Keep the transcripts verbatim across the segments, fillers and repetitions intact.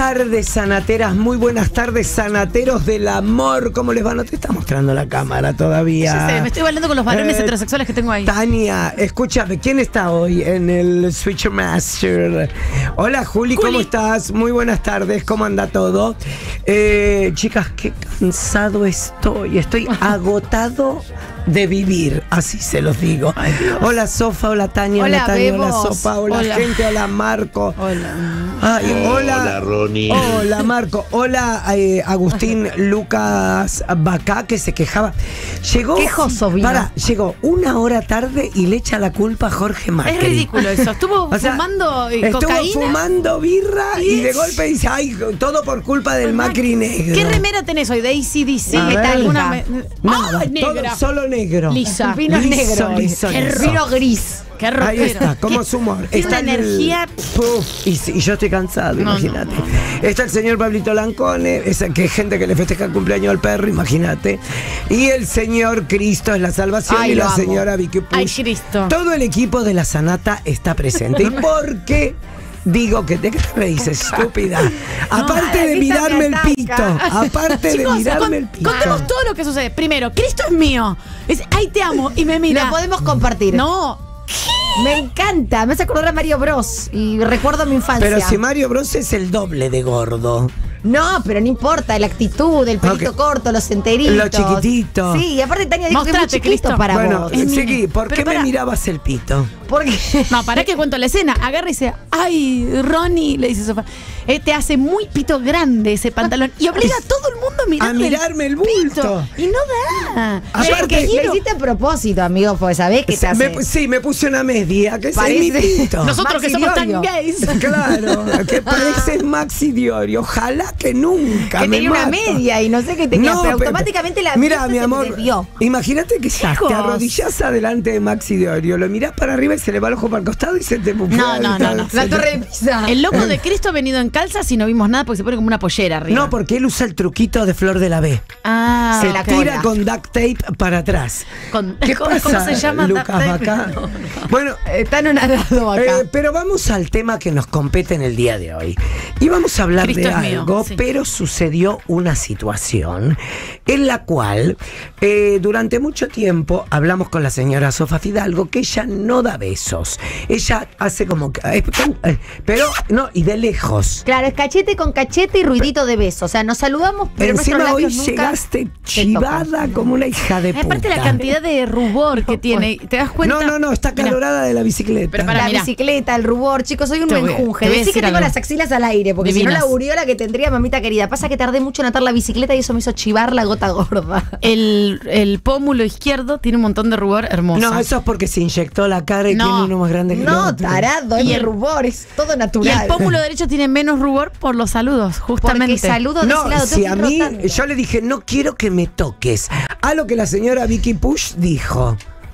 tardes, sanateras, muy buenas tardes, sanateros del amor. ¿Cómo les va? No te está mostrando la cámara todavía. Ya sé, me estoy bailando con los varones eh, heterosexuales que tengo ahí. Tania, escúchame, ¿quién está hoy en el Switchmaster? Hola, Juli, Juli, ¿cómo estás? Muy buenas tardes, ¿cómo anda todo? Eh, chicas, qué cansado estoy. Estoy agotado de vivir, así se los digo. Ay, hola, Sofa, hola, Tania, hola, hola Tania, hola, Sofa, hola, hola, gente, hola, Marco. Hola. Ay, hola. Hola, Ronnie. Hola, Marco. Hola, eh, Agustín Lucas Bacá, que se quejaba. Llegó. Quejoso vino. Para, llegó una hora tarde y le echa la culpa a Jorge Macri. Es ridículo eso. Estuvo o sea, fumando eh, estuvo cocaína. Estuvo fumando birra y de golpe dice, ay, todo por culpa del Macri negro. ¿Qué remera tenés hoy? De A C D C. A ¿Qué ver. tal? Una me... Nada, ¡Ah, negra! todo, solo negro. Lisa. Vino liso, negro. Liso, Liso, liso. vino gris. Qué rockero. Ahí está, como su humor. Tiene Está una el, energía. Puf, y, y yo estoy cansado, no, imagínate. No, no. Está el señor Pablito Lancone, esa que es gente que le festeja el cumpleaños al perro, imagínate. Y el señor Cristo es la salvación. Ay, y la amo. Señora Vicky Push. Ay, Cristo. Todo el equipo de la Sanata está presente. ¿Y por qué? Digo que te, ¿qué te reís, estúpida? No, aparte de mirarme el pito. Aparte Chicos, de mirarme con, el pito. Contemos todo lo que sucede. Primero, Cristo es mío. Es, ay, te amo. Y me mira. Lo podemos compartir. No. ¿Qué? Me encanta. Me hace acordar a Mario Bros. Y recuerdo mi infancia. Pero si Mario Bros es el doble de gordo. No, pero no importa, la actitud, el pelito okay. corto, los enteritos. Los chiquititos. Sí, y aparte Tania dijo Mostrate, que es muy chiquito Cristo. para bueno, vos. Seguí, ¿por pero qué para... me mirabas el pito? Porque no, para que cuento la escena. Agarra y dice, ay, Ronnie, le dice Sofá, eh, te hace muy pito grande ese pantalón. Y obliga a todo el mundo a mirar a mirarme el, el bulto. Y no da. Aparte, que lo hiciste a propósito, amigo, porque sabés que te hace. Me, sí, me puse una media, que es mi pito. Nosotros Maxi que somos Diorio. Tan gays. Claro, que parece Maxi Diorio. Ojalá que nunca que me tenía mata. una media y no sé qué tenía, no, pero automáticamente la mira, mi amor, se desvió. Imagínate que ya te arrodillás adelante de Maxi Diorio, lo mirás para arriba y se le va el ojo para el costado y se te No, no, no, no, no. La torre de Pisa. El loco de Cristo ha venido en calzas y no vimos nada porque se pone como una pollera arriba. No, porque él usa el truquito de Flor de la B. Ah, se la tira cola. Con duct tape para atrás. Con, ¿Qué ¿cómo, pasa, ¿Cómo se llama? Lucas Bacá? No, no. Bueno, está anonadado acá. Eh, pero vamos al tema que nos compete en el día de hoy. Y vamos a hablar Cristo de algo, mío, sí. Pero sucedió una situación en la cual eh, durante mucho tiempo hablamos con la señora Sofa Fidalgo que ella no da besos. Ella hace como que... Eh, eh, pero no, y de lejos. Claro, es cachete con cachete y ruidito de beso. O sea, nos saludamos, pero encima hoy nunca llegaste chivada como una hija de puta. Aparte la cantidad de rubor que tiene, ¿te das cuenta? No, no, no, está calorada de la bicicleta. Pero para, la mirá. bicicleta, el rubor, chicos, soy un menjunje. Decí que tengo algo. Las axilas al aire, porque Divinas. Si no la uriola que tendría mamita querida. Pasa que tardé mucho en atar la bicicleta y eso me hizo chivar la gota gorda. El, el pómulo izquierdo tiene un montón de rubor hermoso. No, eso es porque se inyectó la cara y no. Tiene uno más grande que no, el otro. No, tarado, y el rubor, es todo natural. Y el pómulo derecho tiene menos rubor por los saludos, justamente. Porque saludo de no, ese lado. Si a mí, rotando. Yo le dije, no quiero que me toques. A lo que la señora Vicky Push dijo.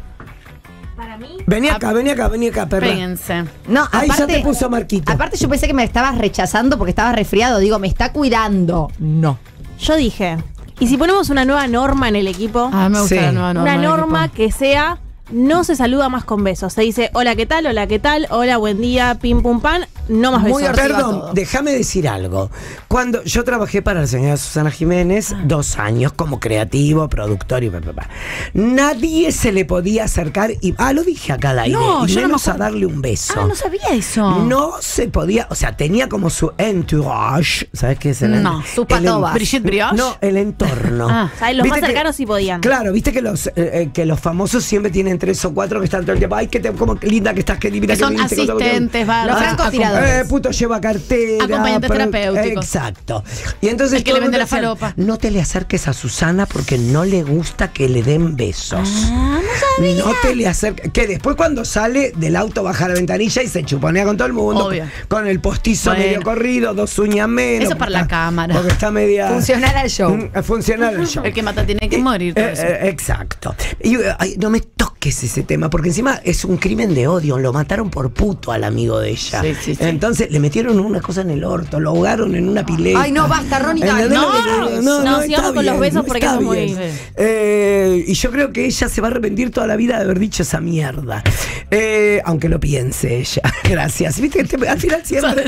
Para mí. Vení acá, vení acá, vení acá, perra. Péguense. No, ahí aparte, ya te puso Marquito. Aparte yo pensé que me estabas rechazando porque estabas resfriado. Digo, me está cuidando. No. Yo dije, ¿y si ponemos una nueva norma en el equipo? Ah, me gusta sí. la nueva norma. Una norma que sea, no se saluda más con besos. Se dice, hola, ¿qué tal? Hola, ¿qué tal? Hola, buen día, pim, pum, pan. No más besos. Muy Perdón, déjame decir algo. Cuando yo trabajé para la señora Susana Jiménez ah. dos años como creativo, productor y papá, nadie se le podía acercar y ah, lo dije acá al aire, no, y yo menos no a darle un beso. Ah, no sabía eso. No se podía, o sea, tenía como su entourage, ¿sabes qué es el No, su patobas. Brigitte Brioche. No, el entorno. Ah, ¿sabes? Los más cercanos que, sí podían. Claro, viste que los eh, que los famosos siempre tienen tres o cuatro que están todo el tiempo, ay, que te, como linda que estás, que divina que son que viniste, asistentes, va, los francotiradores. Eh, puto lleva cartera. Acompañantes pero, terapéuticos. Exacto. Y entonces el que le vende la falopa. No te le acerques a Susana porque no le gusta que le den besos. Ah, no sabía. No te le acerques. Que después cuando sale del auto baja la ventanilla y se chuponea con todo el mundo. Obvio. Con el postizo bueno. medio corrido, dos uñas menos. Eso para la cámara. Porque está media... Funcional al show. Funcional al show. El que mata tiene que morir. Todo eh, eso. Eh, exacto. Y ay, no me toques qué es ese tema, porque encima es un crimen de odio, lo mataron por puto al amigo de ella. Sí, sí, sí. Entonces le metieron una cosa en el orto, lo ahogaron en una pileta. Ay, no, basta, Ronnie. No, no, no, no, no sigamos con los besos porque eso es muy... Eh, y yo creo que ella se va a arrepentir toda la vida de haber dicho esa mierda. Eh, aunque lo piense ella. Gracias. Viste que al final siempre...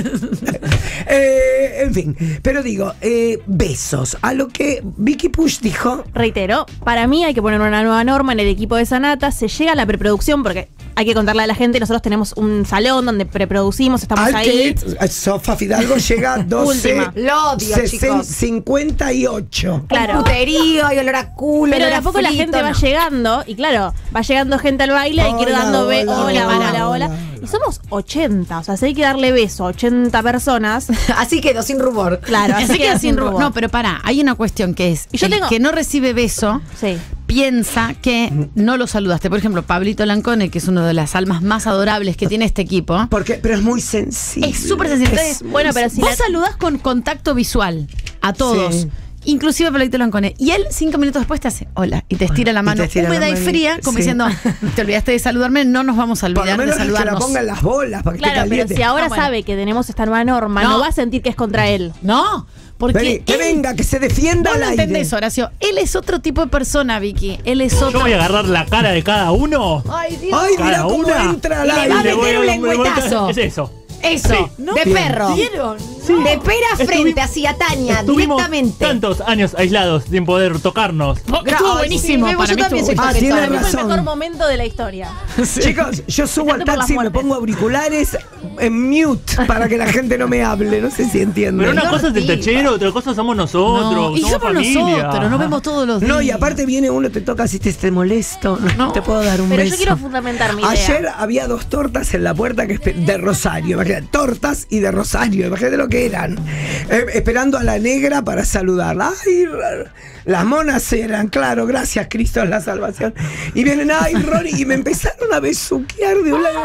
eh, en fin, pero digo, eh, besos. A lo que Vicky Push dijo... Reitero, para mí hay que poner una nueva norma en el equipo de Sanata. Se llega a la preproducción porque hay que contarle a la gente, nosotros tenemos un salón donde preproducimos, estamos ahí. Sofa Fidalgo llega doce, lo odio, chicos. cincuenta y ocho. Claro. Puterío y olor a culo. Pero de a poco frito, la gente no. va llegando, y claro, va llegando gente al baile hola, y quiere dando hola, be- hola, hola, hola, hola, hola. Y somos ochenta, o sea, si hay que darle beso a ochenta personas. Así quedó sin rubor. Claro, así, así queda sin rubor. No, pero pará, hay una cuestión que es, y yo el tengo... que no recibe beso, sí. piensa que no lo saludaste. Por ejemplo, Pablito Lancone, que es una de las almas más adorables que tiene este equipo. Porque, pero es muy sensible. Es súper sensible. Es, bueno, pero si vos la... saludás con contacto visual a todos. Sí. Inclusive Pablito Lancone. Y él, cinco minutos después, te hace hola y te estira la mano húmeda y fría, como sí. diciendo, te olvidaste de saludarme, no nos vamos a olvidar de saludarnos. Que la pongan las bolas para que claro, te pero si ahora ah, bueno. sabe que tenemos esta nueva norma, no. no va a sentir que es contra él. No. Porque Vení, que él, venga, que se defienda al aire. No entendés, Horacio. Él es otro tipo de persona, Vicky. Él es otro. Yo voy a agarrar la cara de cada uno. Ay, Dios. Ay, mira cómo una, entra al aire. Y le va a meter un lengüetazo. Es eso. Eso, sí. ¿No? De perro. ¿Vieron? Sí. De pera frente, así a Tania, directamente. Tantos años aislados sin poder tocarnos. Estuvo buenísimo. Sí, para yo mí también soy ah, tiene razón. Fue el mejor momento de la historia. Sí. Chicos, yo subo al taxi y me pongo auriculares en mute para que la gente no me hable. No sé si entienden. Pero una no cosa es el tachero, otra cosa somos nosotros. No. Y somos, somos nosotros, nos vemos todos los días. No, y aparte viene uno, te toca si te, te molesto. No, no te puedo dar un pero beso. Pero yo quiero fundamentar mi idea. Ayer había dos tortas en la puerta que de Rosario. Imagínate, tortas y de Rosario. Imagínate lo que eran. Eh, esperando a la negra para saludarla. Ay, las monas eran, claro, gracias Cristo es la salvación. Y vienen, ay, Ronnie, y me empezaron a besuquear de un lado.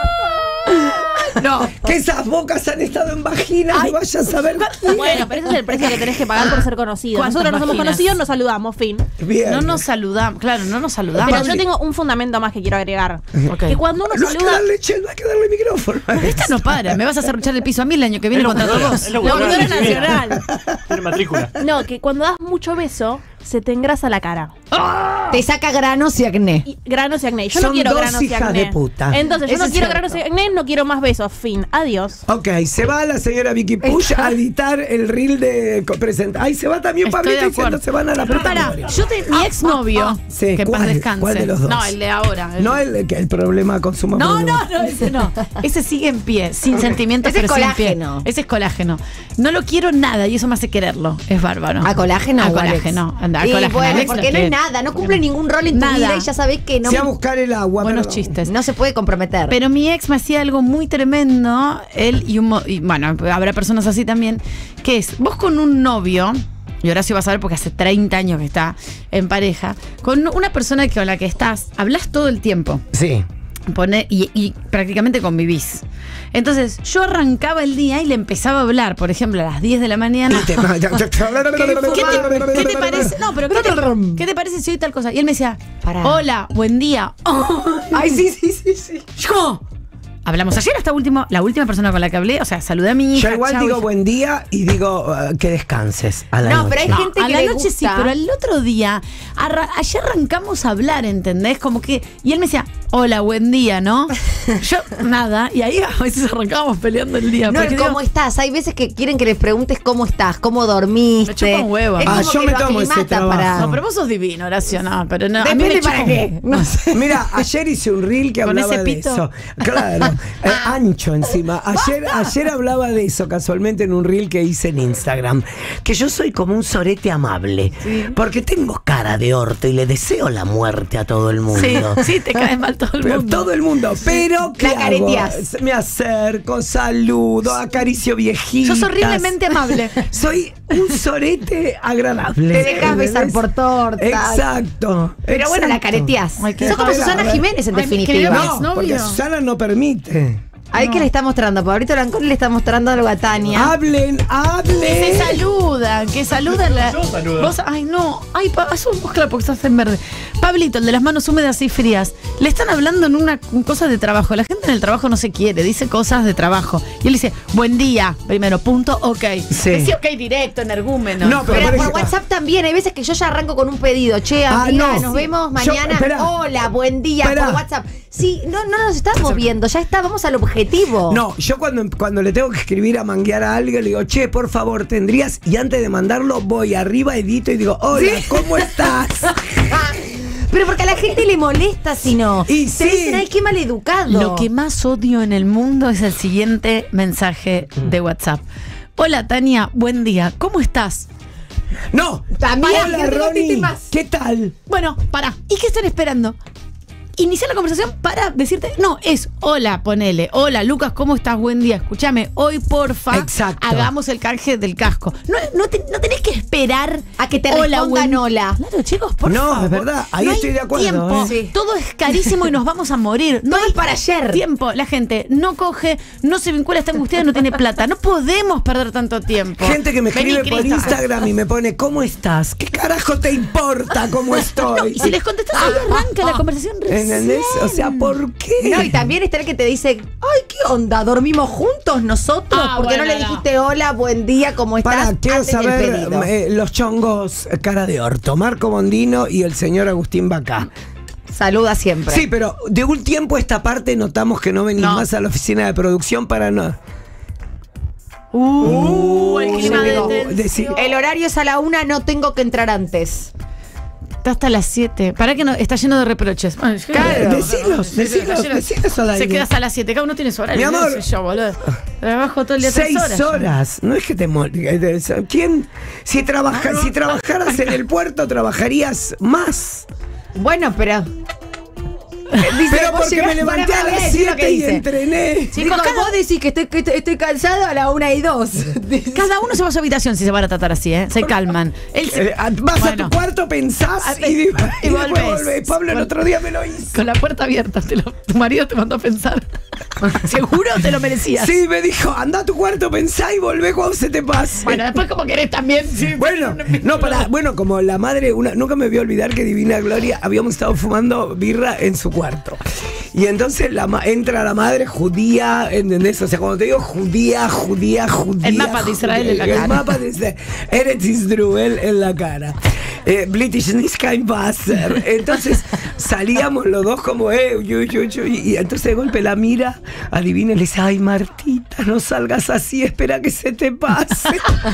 No, que esas bocas han estado en vagina, que vayas a saber. Bueno, pero ese es el precio que tenés que pagar por ser conocido. Nosotros no somos conocidos, nos saludamos, fin. Bien. No nos saludamos, claro, no nos saludamos. Pero yo tengo un fundamento más que quiero agregar. Okay. Que cuando uno no saluda. Hay que darle, che, no hay que darle micrófono. Esta no para, me vas a hacer echar el piso a mí el año que viene contra todos. La cultura nacional. Tiene matrícula. No, que cuando das mucho beso, se te engrasa la cara. ¡Oh! Te saca granos y acné. Y, granos y acné. Yo Son no quiero dos granos y hijas acné. De puta. Entonces, yo Eso no quiero cierto. granos y acné, no quiero más besos. Fin. Adiós. Ok, se va la señora Vicky Push a editar el reel de presentar. Ay, se va también Pablito diciendo se van a la puta. Para, yo te, mi exnovio, ah, ah, sí, que ¿cuál, paz descanse. ¿Cuál de los dos? No, el de ahora. El... No el que el problema con su mamá. No, no, no, ese no. Ese sigue en pie, sin okay. sentimientos, ese pero es sin pie. colágeno. Ese es colágeno. No lo quiero nada y eso me hace quererlo. Es bárbaro. A colágeno. A colágeno. Anda, a y colágeno. Bueno, Alex, porque no es nada, no cumple ningún rol en tu nada. vida y ya sabés que no. Se va a buscar el agua. Buenos pero... chistes. No se puede comprometer. Pero mi ex me hacía algo muy tremendo, él y un... Y, bueno, habrá personas así también, que es, vos con un novio, y Horacio va a saber porque hace treinta años que está en pareja, con una persona con la que estás, hablas todo el tiempo. Sí. Pone, y, y prácticamente convivís. Entonces, yo arrancaba el día y le empezaba a hablar, por ejemplo, a las diez de la mañana. ¿Qué, te, ¿Qué te parece? No, pero ¿qué te, ¿qué te parece si hoy tal cosa? Y él me decía, Pará. Hola, buen día. Oh. Ay, sí, sí, sí, sí. Yo. Hablamos ayer hasta último, la última persona con la que hablé, o sea, saludé a mi hija. Yo igual chau, digo hija. Buen día y digo uh, que descanses a la no, noche. No, pero hay gente no, que a le la noche gusta. Sí, pero el otro día, arra- ayer arrancamos a hablar, ¿entendés? Como que, y él me decía, hola, buen día, ¿no? Yo, nada, y ahí a veces arrancábamos peleando el día. No, el cómo digo, estás, hay veces que quieren que les preguntes cómo estás, cómo dormiste. Me chupan huevos. Ah, yo me tomo ese trabajo. Para... No, pero vos sos divino, Horacio, no, pero no. Depende a mí me para qué. No sé. Mira, ayer hice un reel que hablaba de eso. Claro, eh, ancho encima. Ayer, ayer hablaba de eso casualmente en un reel que hice en Instagram. Que yo soy como un sorete amable. Sí. Porque tengo cara de orto y le deseo la muerte a todo el mundo. Sí, sí te cae mal todo el mundo. Pero todo el mundo. Pero ¿qué la hago? careteás. Me acerco, saludo, acaricio viejitas. Sos horriblemente amable. Soy un sorete agradable. Te dejas besar por tortas. Exacto. Pero exacto. bueno, la careteás. Ay, sos como Susana Jiménez en Ay, definitiva. No, ¿no? porque Susana no permite. Ahí no. que le está mostrando, Pablito Lancón le está mostrando algo a Tania. Hablen, hablen. Que se saludan, que saludan la. Yo saludo. Vos, ay no, ay, pa, eso vos claro porque estás en verde. Pablito, el de las manos húmedas y frías, le están hablando en una cosa de trabajo. La gente en el trabajo no se quiere, dice cosas de trabajo. Y él dice, buen día, primero, punto, ok. Sí. Decía ok directo, energúmeno. No, Pero, pero por por WhatsApp también, hay veces que yo ya arranco con un pedido. Che, Ah, amiga, no. nos Sí. vemos Yo- mañana. espera. Hola, buen día, Espera. por WhatsApp. Sí, no, no nos estamos viendo, ya está, vamos al objetivo. No, yo cuando, cuando le tengo que escribir a manguear a alguien, le digo, che, por favor, tendrías, y antes de mandarlo, voy arriba, edito y digo, hola, ¿cómo estás? Pero porque a la gente le molesta si no. Y Se sí. dicen, ay, qué maleducado. Lo que más odio en el mundo es el siguiente mensaje de WhatsApp. Hola Tania, buen día, ¿cómo estás? No, También, hola, que no te Ronnie, conteste más. ¿qué tal? Bueno, pará. ¿Y qué están esperando? Iniciar la conversación para decirte, no, es hola, ponele, hola Lucas, ¿cómo estás? Buen día, escúchame, hoy porfa, Exacto. hagamos el canje del casco. No, no, te- no tenés que esperar A que te hola, respondan buen- hola. Claro, chicos, por No, favor. es verdad, ahí No hay estoy de acuerdo, tiempo. ¿eh? Sí. Todo es carísimo y nos vamos a morir. No Todo hay es para ayer. tiempo. La gente no coge, no se vincula, está angustiada, no tiene plata. No podemos perder tanto tiempo. Gente que me Vení, escribe por Cristo. Instagram y me pone, ¿cómo estás? ¿Qué carajo te importa cómo estoy? Y si les contestas, ahí arranca la conversación recién. ¿Entendés? O sea, ¿por qué? No, y también está el que te dice, ay, ¿qué onda? ¿Dormimos juntos nosotros? Ah, ¿Por qué no bueno, le no. dijiste hola, buen día, cómo estás? Para, quiero antes del saber pedido? eh, los chongos eh, cara de orto, Marco Mondino y el señor Agustín Bacá. Saluda siempre. Sí, pero de un tiempo a esta parte notamos que no venís No. más a la oficina de producción para no. Uh, el clima de llegó. tensión. Decí- El horario es a la una, no tengo que entrar antes. Está hasta las siete. ¿Para que no? Está lleno de reproches. Bueno, yo- Claro. Decilos, Sí, sí, está decilos, lleno- decilos al aire. Se queda hasta las siete. Cada uno tiene su horario. Mi amor. No sé yo, boludo. Trabajo todo el día tres Seis horas. horas. No es que te mol- ¿Quién? Si, trabaja, si trabajaras en el puerto, trabajarías más. Bueno, pero. Dice, Pero vos porque me llegás- levanté pará, a pará, las decir lo que siete y dice. entrené. Chicos, Digo, cada- vos decís que estoy, que estoy, estoy cansado a la una y dos. Cada uno se va a su habitación si se van a tratar así, ¿eh? Se calman. Él se- Eh, vas Bueno. a tu cuarto, pensás Ah, y, y, y después volvés. volvés. Pablo el otro día me lo hizo. Con la puerta abierta. te lo- tu marido te mandó a pensar. Seguro te lo merecías. Sí, me dijo, anda a tu cuarto, pensá y volvé cuando se te pase. Bueno, después como querés también. sí. Bueno, no, para, bueno, como la madre, una, nunca me voy a olvidar que Divina Gloria habíamos estado fumando birra en su cuarto. Y entonces la, ma- entra la madre judía, ¿entendés? O sea, cuando te digo judía, judía, judía. El mapa de Israel judía, en la cara. El mapa de Israel. Eretz Israel en la cara. Eh, British nicht kein Wasser. Entonces salíamos los dos como, eh, uy, uy, uy, uy, y entonces de golpe la mira, adivina y le dice, ay, Martita, no salgas así, espera que se te pase.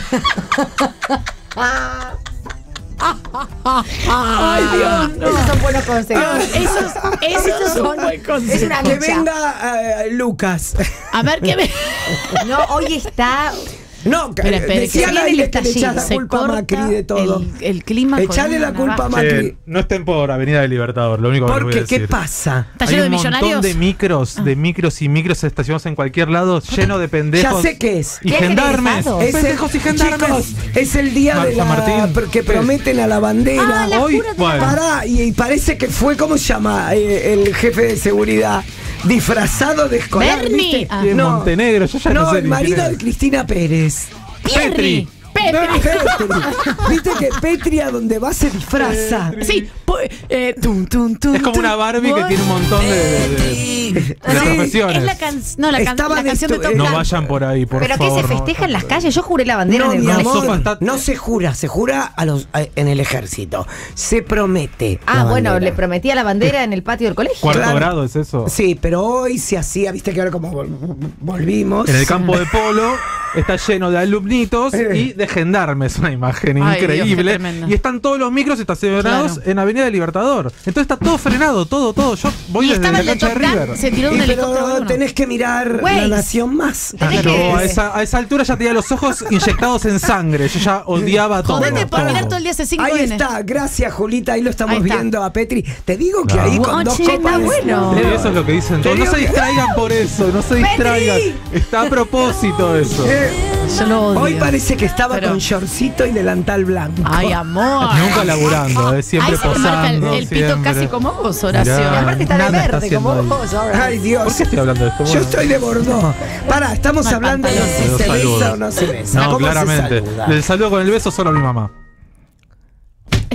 Ay, Dios, no. Esos son buenos consejos. Esos, esos son buen Es consejo. una Que lucha. venga eh, Lucas. A ver qué ve. No, hoy está. No, que- Espera, espera, decía que al se aire viene el que le echás la Se culpa a corta Macri de todo. El, el clima. con Echale la una culpa a navaja. Macri. Eh, no estén por Avenida del Libertador, lo único que les voy a Porque, decir. ¿qué pasa? ¿Está Hay lleno de un millonarios? montón de micros, de micros y micros estacionados en cualquier lado, lleno de pendejos. Ya sé qué es. Y ¿Qué gendarmes. egresados? Es el- Pendejos y gendarmes. chicos, es el día Mar- de San la Martín. pr- que ¿Qué? prometen a la bandera. Ah, la Hoy, jura de la- bueno. Pará, y, y parece que fue, ¿cómo se llama? Eh, el jefe de seguridad. Disfrazado de escolar, Bernie. ¿viste? Ah. De Montenegro, yo ya no, no, sé el ni marido quién de es. Cristina Pérez. Petri. No, Petri. Petri. Viste que Petri a donde va se disfraza. Sí. po- eh, tum, tum, tum, Es como tum. una Barbie que tiene un montón de, de- de- de Sí. profesiones. Es la, can no, la, can Estaba la canción de destu- Tom eh, No Hanks. vayan por ahí, por ¿Pero qué favor. se no. festeja en las calles? Yo juré la bandera No, en el mi colegio. amor, Sopa está- no se jura, se jura a los, a- en el ejército. Se promete. Ah, la bueno, bandera. le prometí la bandera en el patio del colegio. Cuarto Claro. grado es eso. Sí, pero hoy se hacía, viste que ahora como vol- volvimos. En el campo de polo está lleno de alumnitos y de gendarmes, una imagen Ay, Dios, qué increíble. tremendo. Y están todos los micros estacionados Claro. en Avenida del Libertador. Entonces está todo frenado, todo, todo. Yo voy Y desde estaba la el de cancha de Top Gun, River. se tiró de un Y helicóptero. pero uno. tenés que mirar Güey. La Nación Más. Tenés Pero que- a esa, a esa altura ya tenía los ojos inyectados en sangre. Yo ya odiaba todo. Jodete por todo. mirar todo el día ese cinco Ahí N. está, gracias Julita, ahí lo estamos Ahí está. viendo a Petri. Te digo que No. ahí con Oh, dos che, copas. está bueno. Sí, eso es lo que dicen todos. No digo se que- distraigan por eso, no se distraigan. Está a propósito eso. Eh, Yo lo odio. hoy parece que estaba Pero- con shortcito y delantal blanco. Ay, amor. Nunca laburando, eh, siempre Ahí se te marca el, posando. el pito siempre. casi como vos, Horacio. Mirá. Y aparte está de Nada está verde, como haciendo ahí. vos ahora. Ay, Dios. ¿Por qué estoy hablando de esto? Yo Bueno. estoy de Bordeaux. Pará, estamos Mal hablando de pantalón. si Los se saludos. besa o no se besa. No, ¿Cómo se claramente. saluda? Le saludo con el beso solo a mi mamá. Está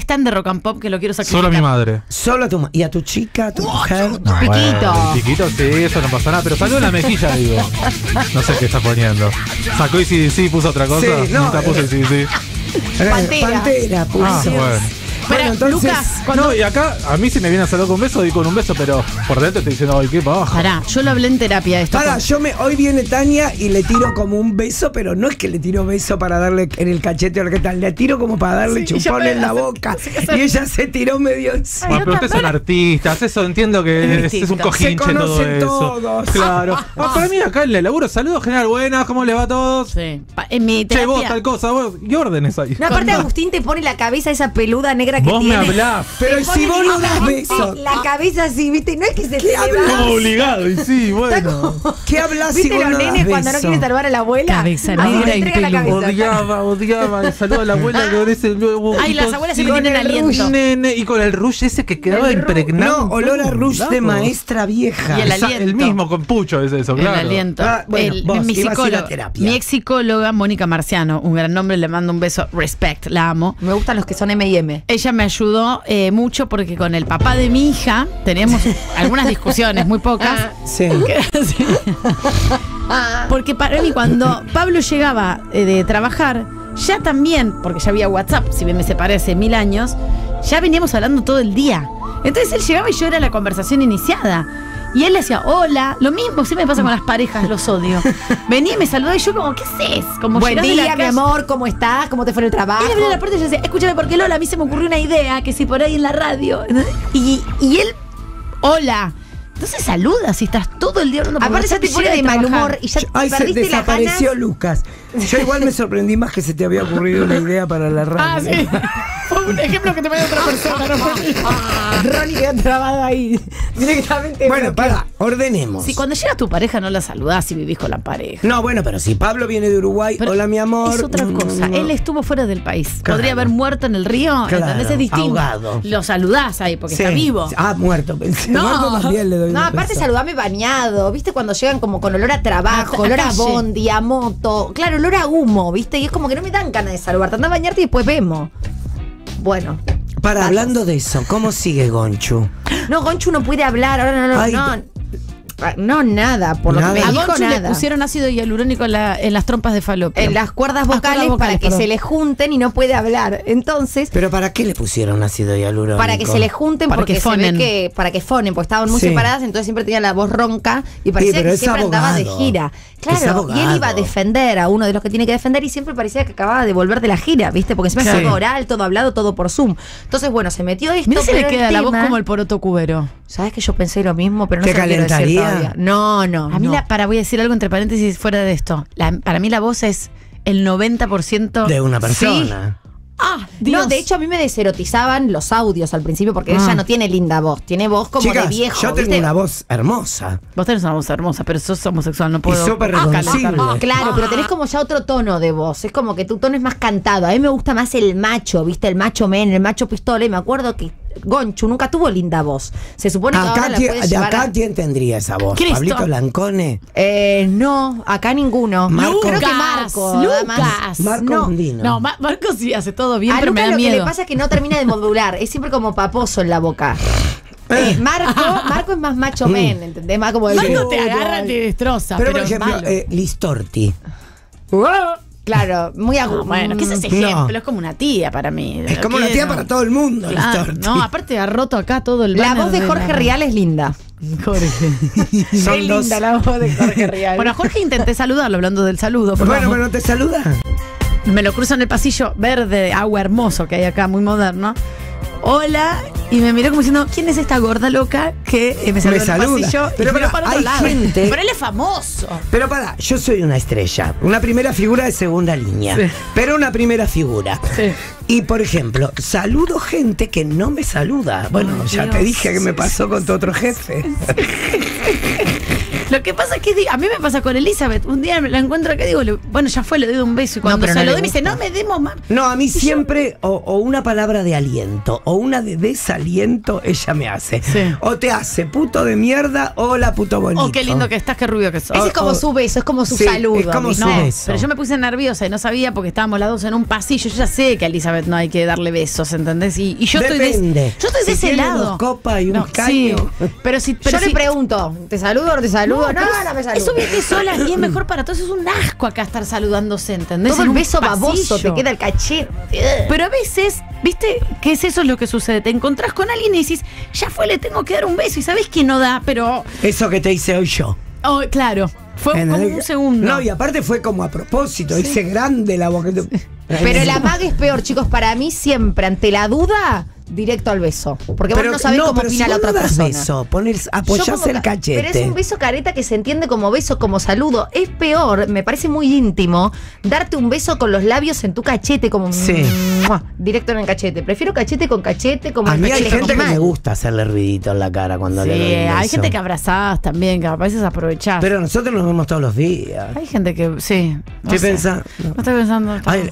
stand de rock and pop que lo quiero sacrificar. Solo a mi madre. Solo a tu ma- ¿Y a tu chica, a tu mujer? No, Piquito. bueno, el piquito, sí, eso no pasa nada. Pero salió en la mejilla, digo. No sé qué está poniendo. Sacó y sí, sí, puso otra cosa. Sí, no, Nunca puse eh, sí, sí. Pantera. Pantera, puso. Ah, bueno. Bueno, Bueno, entonces- Lucas, cuando... No, y acá a mí si me viene a saludar con un beso, doy con un beso, pero por dentro estoy diciendo, ay, qué bajo. Pará, yo lo hablé en terapia esto. Para, con- yo me, hoy viene Tania y le tiro como un beso, pero no es que le tiro beso para darle en el cachete o lo que tal, le tiro como para darle Sí, chupón ella en la me- boca. hace- hace- Y ella se tiró medio encima. Bueno, pero ustedes son artistas, eso entiendo que Es es, es un distinto. cojinche Se todo conocen eso. todos. Claro. Ah, para mí acá en el laburo, saludos general, buenas, ¿cómo le va a todos? Sí. Pa- En mi Che, vos terapia... tal cosa, vos, ¿qué órdenes ahí? No, aparte Agustín te pone la cabeza esa peluda negra que Vos me tiene. hablás. Pero Te si pone vos no la- das besos. La cabeza así, ¿viste? No es que se te hablas? levanta. Como obligado, y sí, bueno. ¿Qué hablas si ¿Viste vos los no das nenes cuando no beso? quieren salvar a la abuela? Cabeza Así negra le y entrega la peluda. cabeza. Odiaba, odiaba. El saludo a la abuela que con ese nuevo. Ay, las abuelas siempre Con tienen el aliento. Nene, y con el rush ese que quedaba El ru- impregnado. No, olor a rush de Claro. maestra vieja. Y el Esa- aliento. el mismo con pucho es eso, claro. El aliento. Ah, bueno, El- vos mi ibas a ir a psicóloga, terapia. mi ex psicóloga, Mónica Marciano, un gran nombre, le mando un beso, respect, la amo. Me gustan los que son M y M. Ella me ayudó eh, mucho porque con el papá de mi hija teníamos algunas discusiones, muy pocas. Sí. Sí. Porque para mí cuando Pablo llegaba eh, de trabajar, ya también, porque ya había WhatsApp, si bien me separé hace mil años, ya veníamos hablando todo el día. Entonces él llegaba y yo era la conversación iniciada. Y él le decía, hola, lo mismo, siempre me pasa con las parejas, los odio. Venía y me saludaba y yo como, ¿qué haces? Como Buen llegás de la día, mi calle. amor, ¿cómo estás? ¿Cómo te fue en el trabajo? Él abría la puerta y yo decía, escúchame, porque Lola, a mí se me ocurrió una idea, que si por ahí en la radio. Y, y él, hola. Entonces saluda si estás todo el día hablando. porque Aparte ya no te te pone llega de mal trabajar. humor y ya Ay, se perdiste las desapareció ganas. Lucas. Yo igual me sorprendí más que se te había ocurrido una idea para la radio. Ah, sí. Fue un ejemplo que te me dio otra persona. No fue mío. Ronnie quedó trabado ahí. Directamente. Bueno, bloqueado. para, ordenemos. Si cuando llega tu pareja no la saludás si vivís con la pareja. No, bueno, pero si Pablo viene de Uruguay, Pero hola mi amor. es otra no, cosa. no. Él estuvo fuera del país. Claro. Podría haber muerto en el río. Claro, ¿Entendés? Es distinto. ahogado. Lo saludás ahí porque Sí. está vivo. Ah, muerto. Pensé. No. Muerto también le doy No, un aparte beso. saludame bañado, ¿viste? Cuando llegan como con olor a trabajo, A- a olor a calle. bondi, a moto. Claro, olor a humo, ¿viste? Y es como que no me dan ganas de saludarte. Anda a bañarte y después vemos. Bueno. Para, Vayas. hablando de eso, ¿cómo sigue Gonchu? No, Gonchu no puede hablar. Ahora no, no, Ay, no. No, nada. Por lo Nada. que A me dijo, Gonchu le nada. pusieron ácido hialurónico en, la- en las trompas de falopio. En las cuerdas Ah, vocales, cuerdas vocales, para que perdón. se le junten y no puede hablar. Entonces, ¿Pero para qué le pusieron ácido hialurónico? para que se le junten Para porque que se fonen. ve que para que fonen, porque estaban muy Sí. separadas, entonces siempre tenía la voz ronca y parecía pero que es siempre andaba de abogado. gira. Es Claro, y él abogado. iba a defender a uno de los que tiene que defender y siempre parecía que acababa de volver de la gira, ¿viste? Porque siempre Claro. todo oral, todo hablado, todo por Zoom. Entonces, bueno, se metió esto. Mira si le pero el queda la voz tema- como el poroto cubero. ¿Sabes que yo pensé lo mismo, pero no ¿Te se lo quiero decir calentaría? todavía? No, no. A mí, no. la, para, voy a decir algo entre paréntesis fuera de esto. La- para mí la voz es el noventa por ciento De una Sí. persona. Ah, No, Dios. de hecho a mí me deserotizaban los audios al principio porque Ah. ella no tiene linda voz, tiene voz como Chicas, de viejo. yo tengo ¿viste? una voz hermosa. Vos tenés una voz hermosa, pero sos homosexual, no puedo. súper Ah, reconocible. calentar. Claro, pero tenés como ya otro tono de voz. Es como que tu tono es más cantado. A mí me gusta más el macho, ¿viste? El macho men, el macho pistola. Y me acuerdo que Gonchu nunca tuvo linda voz. Se supone que ahora Acá, la ¿quién- puede de llevar acá, a- ¿quién tendría esa voz? Cristo. ¿Pablito Lancone? Eh, no, acá ninguno. Marco. Creo que Lucas, Marco. nada más. Lucas. Marco no. Mondino. No, Ma- Marcos sí hace todo bien, A pero me Lucas da lo que miedo. le pasa es que no termina de modular. Es siempre como paposo en la boca. Eh, Marco, Marco es más macho men, ¿entendés? Más como el Marco te agarra, te destroza. Pero, Pero, por ejemplo, es malo. eh, Listorti. Claro, muy agudo. Ah, bueno, ¿qué es ese No. ejemplo? Es como una tía para mí. Es como ¿Qué? la tía No. para todo el mundo, Claro, Listorti. no, aparte ha roto acá todo el La banner voz de Jorge la- Rial es linda. Jorge. Son es dos- linda la voz de Jorge Rial. Bueno, a Jorge intenté saludarlo hablando del saludo. pero Bueno, vamos. bueno, ¿te saluda? Me lo cruzo en el pasillo verde, agua hermoso que hay acá, muy moderno. Hola, y me miró como diciendo, ¿quién es esta gorda loca que eh, me saluda en el saluda. pasillo? Pero y miró pará, para otro hay lado. gente- Pero él es famoso. Pero para, yo soy una estrella, una primera figura de segunda línea, Sí. pero una primera figura. Sí. Y por ejemplo, saludo gente que no me saluda. Bueno, Ay, ya Dios. te dije que me pasó con tu otro jefe. Lo que pasa es que a mí me pasa con Elizabeth. Un día la encuentro acá y digo, le- bueno, ya fue, le doy un beso. Y cuando pero se no lo le doy me dice, gusta. no me demos más. No, a mí Y yo- siempre, o, o una palabra de aliento, o una de desaliento, ella me hace. Sí. O te hace puto de mierda, hola puto bonito. Oh, qué lindo que estás, qué rubio que sos. Ese es como o- su beso, es como su Sí, saludo. es como ¿viste? su No, beso. pero yo me puse nerviosa y no sabía porque estábamos las dos en un pasillo. Yo ya sé que a Elizabeth no hay que darle besos, ¿entendés? Y, y yo estoy Depende. de, yo estoy de Si ese tiene lado. dos copas y un No, caño. sí. Pero si, pero Yo si- le pregunto, ¿te saludo o no te saludo? No, pero no, es- no me Es saludo. subirte sola y es mejor para todos. Es un asco acá estar saludándose, ¿entendés? Todo En el un beso baboso, pasillo. te queda el cachete. Pero a veces, ¿viste? Que es eso es lo que sucede. Te encontrás con alguien y decís, ya fue, le tengo que dar un beso. Y sabés que no da, pero. Eso que te hice hoy yo. Oh, claro. Fue como En el- un segundo. No, y aparte fue como a propósito, hice grande la boca. Pero el amague es peor, chicos. Para mí siempre, ante la duda, directo al beso. Porque vos no sabés cómo pero opina si la vos otra no das persona. beso, poner, Yo apoyás como el ca- cachete. Pero es un beso careta que se entiende como beso, como saludo. Es peor, me parece muy íntimo, darte un beso con los labios en tu cachete, como Sí. ¡mua! Directo en el cachete. Prefiero cachete con cachete, como A el mí hay cachete gente con que me mano. gusta hacerle ruidito en la cara cuando Sí, le doy un hay beso. gente que abrazás también, que a veces aprovechás. Pero nosotros nos vemos todos los días. Hay gente que, sí. No Estoy sé. pensando. No estoy pensando. Ay,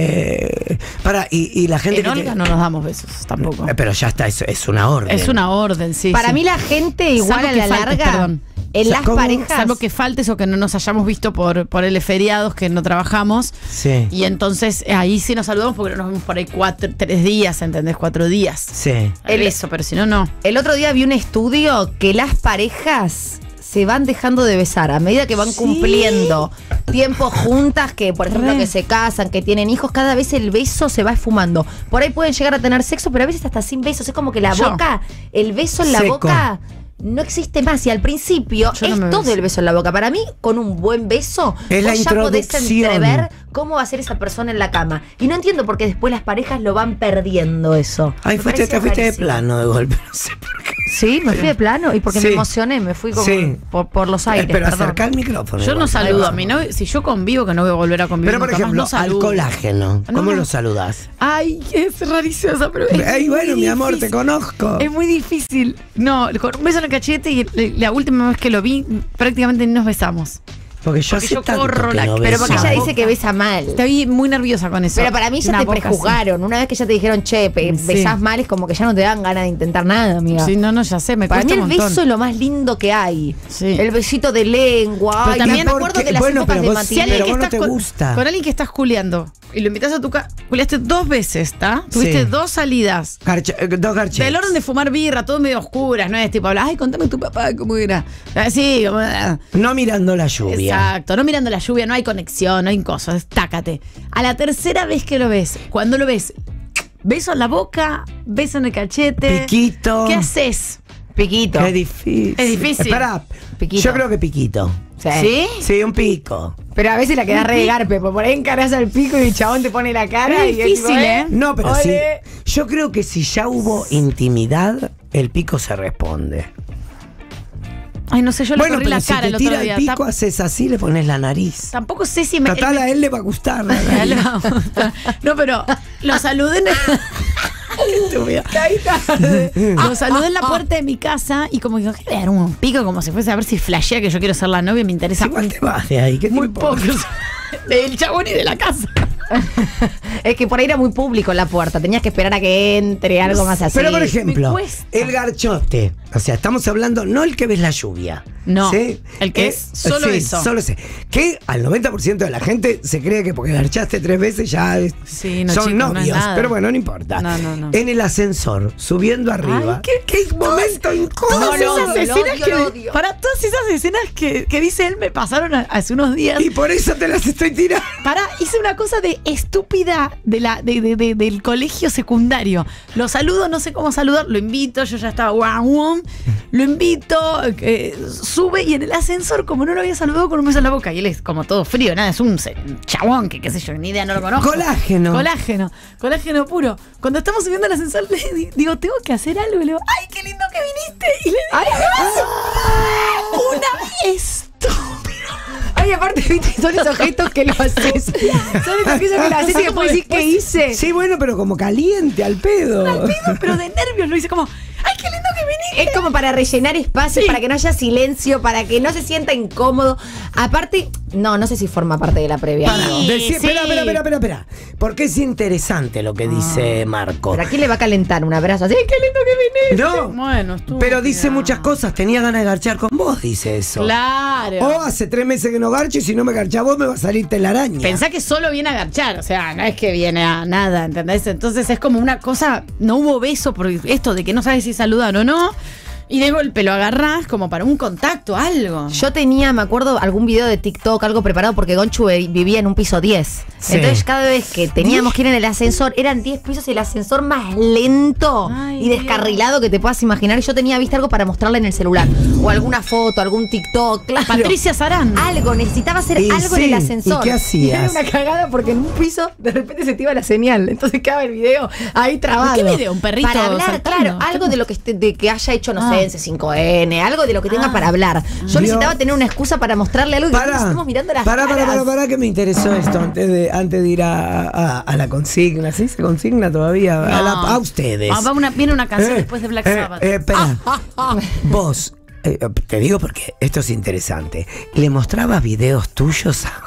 eh, para, y, y la gente en que. Olga te- no nos damos besos tampoco. Eh, Pero ya está, es, es una orden. Es una orden, sí. Para sí. mí la gente igual Salvo a que la faltes, larga, perdón. en O sea, las ¿cómo? parejas... Salvo que faltes o que no nos hayamos visto por, por el feriados, que no trabajamos. Sí. Y entonces eh, ahí sí nos saludamos porque nos vemos por ahí cuatro, tres días, ¿entendés? Cuatro días. Sí. El El- beso, pero si no, no. El otro día vi un estudio que las parejas se van dejando de besar a medida que van Sí. cumpliendo tiempo juntas, que por ejemplo Re. que se casan, que tienen hijos, cada vez el beso se va esfumando. Por ahí pueden llegar a tener sexo, pero a veces hasta sin besos. Es como que la Yo. boca, el beso en la Seco. boca no existe más. Y al principio Yo no es me todo beso. el beso en la boca. Para mí, con un buen beso, Es la vos ya podés introducción. entrever cómo va a ser esa persona en la cama. Y no entiendo por qué después las parejas lo van perdiendo eso. Ay, Me fuiste, parece te fuiste de rarísimo. plano de golpe, no sé por qué. Sí, me fui de plano y porque Sí. me emocioné, me fui como Sí. por, por los aires. Eh, pero perdón. acerca el micrófono. Yo no igual. saludo a mi novio. Si yo convivo, que no voy a volver a convivir Pero por nunca más, ejemplo, no al saludo. colágeno, ¿cómo No. lo saludás? Ay, es rarísimo esa pregunta. Ay, bueno, mi amor, te conozco. Es muy difícil. No, con un beso en el cachete y la última vez que lo vi, prácticamente ni nos besamos. Porque yo porque hace yo tanto corro que la- no pero Pero beso. porque ella boca. dice que besa mal. Estoy muy nerviosa con eso. Pero para mí ya Una te boca prejuzgaron. Una vez que ya te dijeron, che, pe- Sí. besás mal, es como que ya no te dan ganas de intentar nada, amiga. así. Sí, no, no, ya sé, me Para mí cuesta el un montón. beso es lo más lindo que hay. Sí. El besito de lengua. Pero Ay, también me acuerdo porque- de las bueno, épocas pero de vos- Matilde. Si alguien pero que vos no estás te con, gusta. con alguien que estás culeando y lo invitas a tu casa, culeaste dos veces, ¿está? Tuviste Sí. dos salidas. Garcha- eh, dos garchetes. Del orden de fumar birra, todo medio oscuras, no es tipo, hablas, ay, contame tu papá, cómo era. Así, como. ah. No mirando la lluvia. Exacto, no mirando la lluvia, no hay conexión, no hay cosas, tácate. A la tercera vez que lo ves, cuando lo ves, beso en la boca, beso en el cachete. Piquito. ¿Qué haces? Piquito. Qué difícil. Es difícil. Espera, Piquito. yo creo que piquito. Sí. ¿Sí? Sí, un pico. Pero a veces la quedás re de garpe, porque por ahí encarás al pico y el chabón te pone la cara. Es y difícil, tipo, ¿eh? No, pero Ole. sí. Yo creo que si ya hubo intimidad, el pico se responde. Ay, no sé, yo le Bueno, corrí pero la si cara te el otro tira día. el pico, Tam- haces así, le pones la nariz. Tampoco sé si me. Total, me- a él le va a gustar. la A él le nariz. va a gustar. No, pero lo saludé en el- Lo saludé en la puerta de mi casa y como que dijo, ¿qué le dar un pico? Como si fuese a ver si flashea que yo quiero ser la novia y me interesa Sí, igual te vas de ahí. ¿Qué te muy importa? poco. Del chabón y de la casa. Es que por ahí era muy público la puerta. Tenías que esperar a que entre algo más así. Pero por me ejemplo, cuesta. el garchote. O sea, estamos hablando, no el que ves la lluvia. No, ¿sí? el que es solo sí, eso. Solo ese. Que al noventa por ciento de la gente se cree que porque garchaste tres veces ya es- Sí, no, son chicos, no es novios. nada. Pero bueno, no importa. No, no, no. En el ascensor, subiendo arriba. Ay, qué- qué momento incómodo. Todas lo esas odio, lo escenas odio, que lo me- odio. para todas esas escenas que, que dice él me pasaron a- hace unos días. Y por eso te las estoy tirando. Pará, hice una cosa de estúpida de la, de, de- de- del colegio secundario. Lo saludo, no sé cómo saludar, lo invito, yo ya estaba guau, guau, lo invito, eh, sube y en el ascensor, como no lo había saludado con un beso en la boca, y él es como todo frío, nada, es un se- chabón que qué sé yo, ni idea, no lo conozco. Colágeno. Colágeno, colágeno puro. Cuando estamos subiendo al ascensor, le di- digo, tengo que hacer algo, y le digo, ¡ay, qué lindo que viniste! Y le digo, una estúpida. Ay, aparte, viste, son esos gestos que lo haces. Son esos gestos que lo haces y después decís, ¿qué hice? Sí, bueno, pero como caliente, al pedo. Al pedo, pero de nervios lo hice como, ¡ay, qué lindo que viniste! Es como para rellenar espacio, sí. Para que no haya silencio, para que no se sienta incómodo. Aparte, no, no sé si forma parte de la previa. Para, no. Decí, sí. Espera, espera, espera, espera, espera. Porque es interesante lo que ah. dice Marco. ¿Pero a quién le va a calentar un abrazo así? ¡Qué lindo que viniste! No, bueno, estuvo, pero dice no. muchas cosas. Tenía ganas de garchar con vos, dice eso. Claro. O hace tres meses que no garcho y si no me garcha vos me va a salir telaraña. Pensá que solo viene a garchar, o sea, no es que viene a nada, ¿entendés? Entonces es como una cosa, no hubo beso por esto de que no sabes si saludan o no. Y de golpe lo agarrás como para un contacto, algo. Yo tenía, me acuerdo, algún video de TikTok, algo preparado porque Gonchu vivía en un piso diez. Sí. Entonces cada vez que teníamos que ir en el ascensor, eran diez pisos y el ascensor más lento Ay, y descarrilado que te puedas imaginar. Y yo tenía visto algo para mostrarle en el celular. O alguna foto, algún TikTok, claro. Patricia Sarán. Algo, necesitaba hacer y algo sí. en el ascensor. ¿Y qué hacías? Era una cagada porque en un piso de repente se te iba la señal. Entonces quedaba el video ahí trabado. ¿Qué video? ¿Un perrito? Para hablar, saltando? Claro, algo de lo que, este, de que haya hecho, no ah. sé, en C cinco N, algo de lo que tenga ah. para hablar. Yo Dios. necesitaba tener una excusa para mostrarle algo y para, que estamos mirando las para, caras. para, para, para, que me interesó esto antes de, antes de ir a, a, a la consigna. ¿Sí se consigna todavía? No. A, la, a ustedes. Ah, va una, viene una canción eh, después de Black eh, Sabbath. Eh, espera. Vos, eh, te digo porque esto es interesante. ¿Le mostrabas videos tuyos a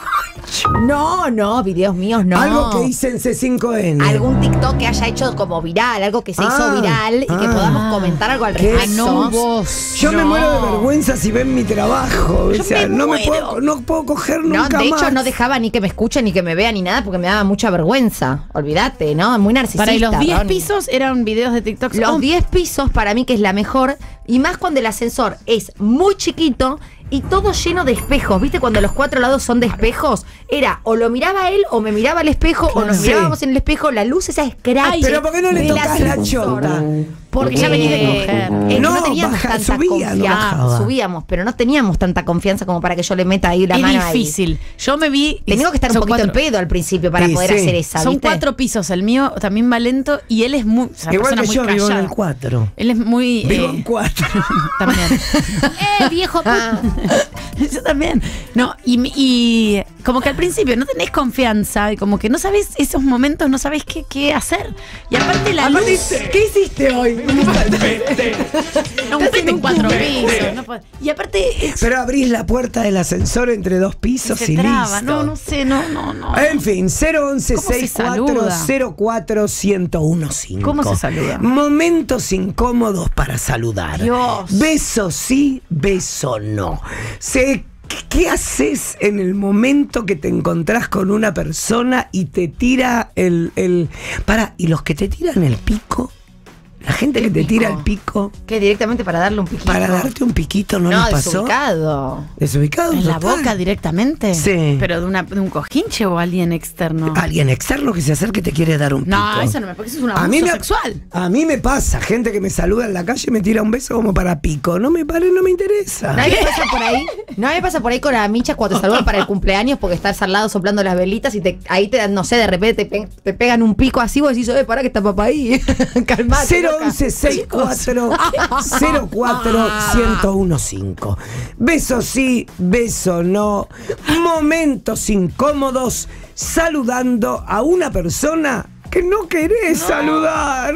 No, no, videos míos no. Algo que hice en C cinco N. Algún TikTok que haya hecho como viral, algo que se ah, hizo viral y ah, que podamos comentar algo al respecto. No, vos. Yo no. me muero de vergüenza si ven mi trabajo. Yo o sea, me no muero. me puedo, no puedo coger No, nunca de hecho más. no dejaba ni que me escuchen ni que me vean ni nada porque me daba mucha vergüenza. Olvídate, ¿no? Muy narcisista. Para los diez Ronnie. pisos eran videos de TikTok. Los oh. diez pisos para mí que es la mejor. Y más cuando el ascensor es muy chiquito y todo lleno de espejos. ¿Viste? Cuando los cuatro lados son de espejos, era o lo miraba él o me miraba al espejo claro. o nos Sí. mirábamos en el espejo. La luz esa scratch. Pero ¿por qué no le tocas la chota? Porque ya venís de coger. Eh, no, No, no teníamos baja, tanta subía, no confianza. bajaba. Subíamos, pero no teníamos tanta confianza como para que yo le meta ahí la Es mano ahí. difícil. Yo me vi. Tengo que estar un son poquito cuatro, en pedo al principio para Sí, poder sí. hacer esa. Son ¿viste? cuatro pisos. El mío también va lento y él es muy. O sea, Igual persona que muy yo vivo en callada. el cuatro. Él es muy. Vivo eh, en cuatro. También. ¡Eh, viejo! Ah. Yo también. No, y, y como que al principio no tenés confianza y como que no sabés esos momentos, no sabés qué, qué hacer. Y aparte la luz. ¿Qué hiciste hoy? No, un pete en cuatro pisos. No puede- y aparte. es- Pero abrís la puerta del ascensor entre dos pisos se y traba. listo. No, no sé, no, no, no. En fin, cero once ¿Cómo se sesenta y cuatro saluda? cero cuatro uno uno cinco. ¿Cómo se saluda? Momentos incómodos para saludar. Dios. Beso sí, beso no. Se ¿Qué haces en el momento que te encontrás con una persona y te tira el... el... Pará, ¿y los que te tiran el pico? La gente que te pico? tira el pico ¿Qué? Directamente para darle un piquito. para darte un piquito, ¿no, No, les pasó? desubicado. ¿Desubicado? ¿En la total. boca directamente? Sí. ¿Pero de, una, de un cojinche o alguien externo? Alguien externo que se acerque y te quiere dar un pico. No, eso no me porque eso es un A abuso mí, me, sexual. a mí me pasa, gente que me saluda en la calle y me tira un beso como para pico. No me pare, no me interesa. ¿No me pasa por ahí? ¿No me pasa por ahí con la micha cuando te saludan para el cumpleaños porque estás al lado soplando las velitas y te, ahí te dan, no sé, de repente te, pe- te pegan un pico así, vos decís, eh, pará que está papá ahí. Calmate. cero loca. once sesenta y cuatro cero cuatro uno uno cinco. Beso sí, beso no. Momentos incómodos saludando a una persona que no querés saludar.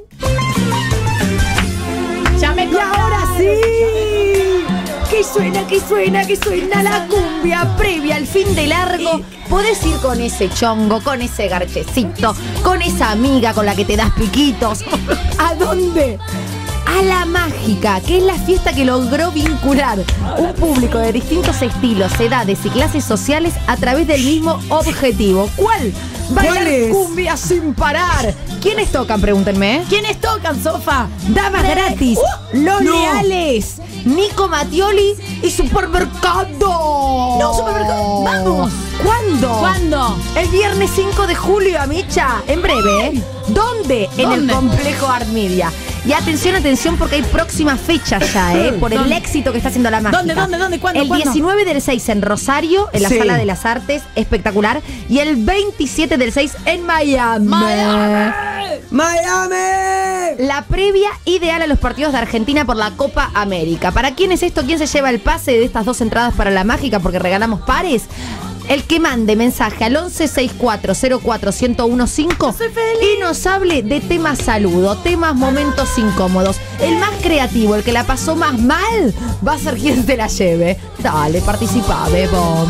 Ya me Y ahora sí, que suena, que suena, que suena la cumbia previa al fin de largo. Podés ir con ese chongo, con ese garchecito, con esa amiga con la que te das piquitos. ¿A dónde? A La Mágica, que es la fiesta que logró vincular un público de distintos estilos, edades y clases sociales a través del mismo objetivo. ¿Cuál? Bailar ¿Cuál es? cumbia sin parar. ¿Quiénes tocan? Pregúntenme. ¿Quiénes tocan, Sofa? Damas gratis, Los no. Leales, Nico Mattioli y Supermercado. No, Supermercado. ¡Vamos! ¿Cuándo? ¿Cuándo? El viernes cinco de julio, Amicha. En breve, ¿eh? ¿Dónde? En el ¿Dónde? complejo Art Media. Y atención, atención, porque hay próxima fecha ya, ¿eh? Por el ¿Dónde? éxito que está haciendo La Mágica. ¿Dónde, dónde, dónde? ¿Cuándo, El cuándo? diecinueve del seis en Rosario, en la Sí. Sala de las Artes, espectacular. Y el veintisiete del seis en Miami. Miami. ¡Miami! La previa ideal a los partidos de Argentina por la Copa América. ¿Para quién es esto? ¿Quién se lleva el pase de estas dos entradas para La Mágica? Porque regalamos pares. el que mande mensaje al once sesenta y cuatro cero cuatro uno cero uno cinco y nos hable de temas saludo, temas momentos incómodos. El más creativo, el que la pasó más mal, va a ser quien se la lleve. Dale, participa, bebo.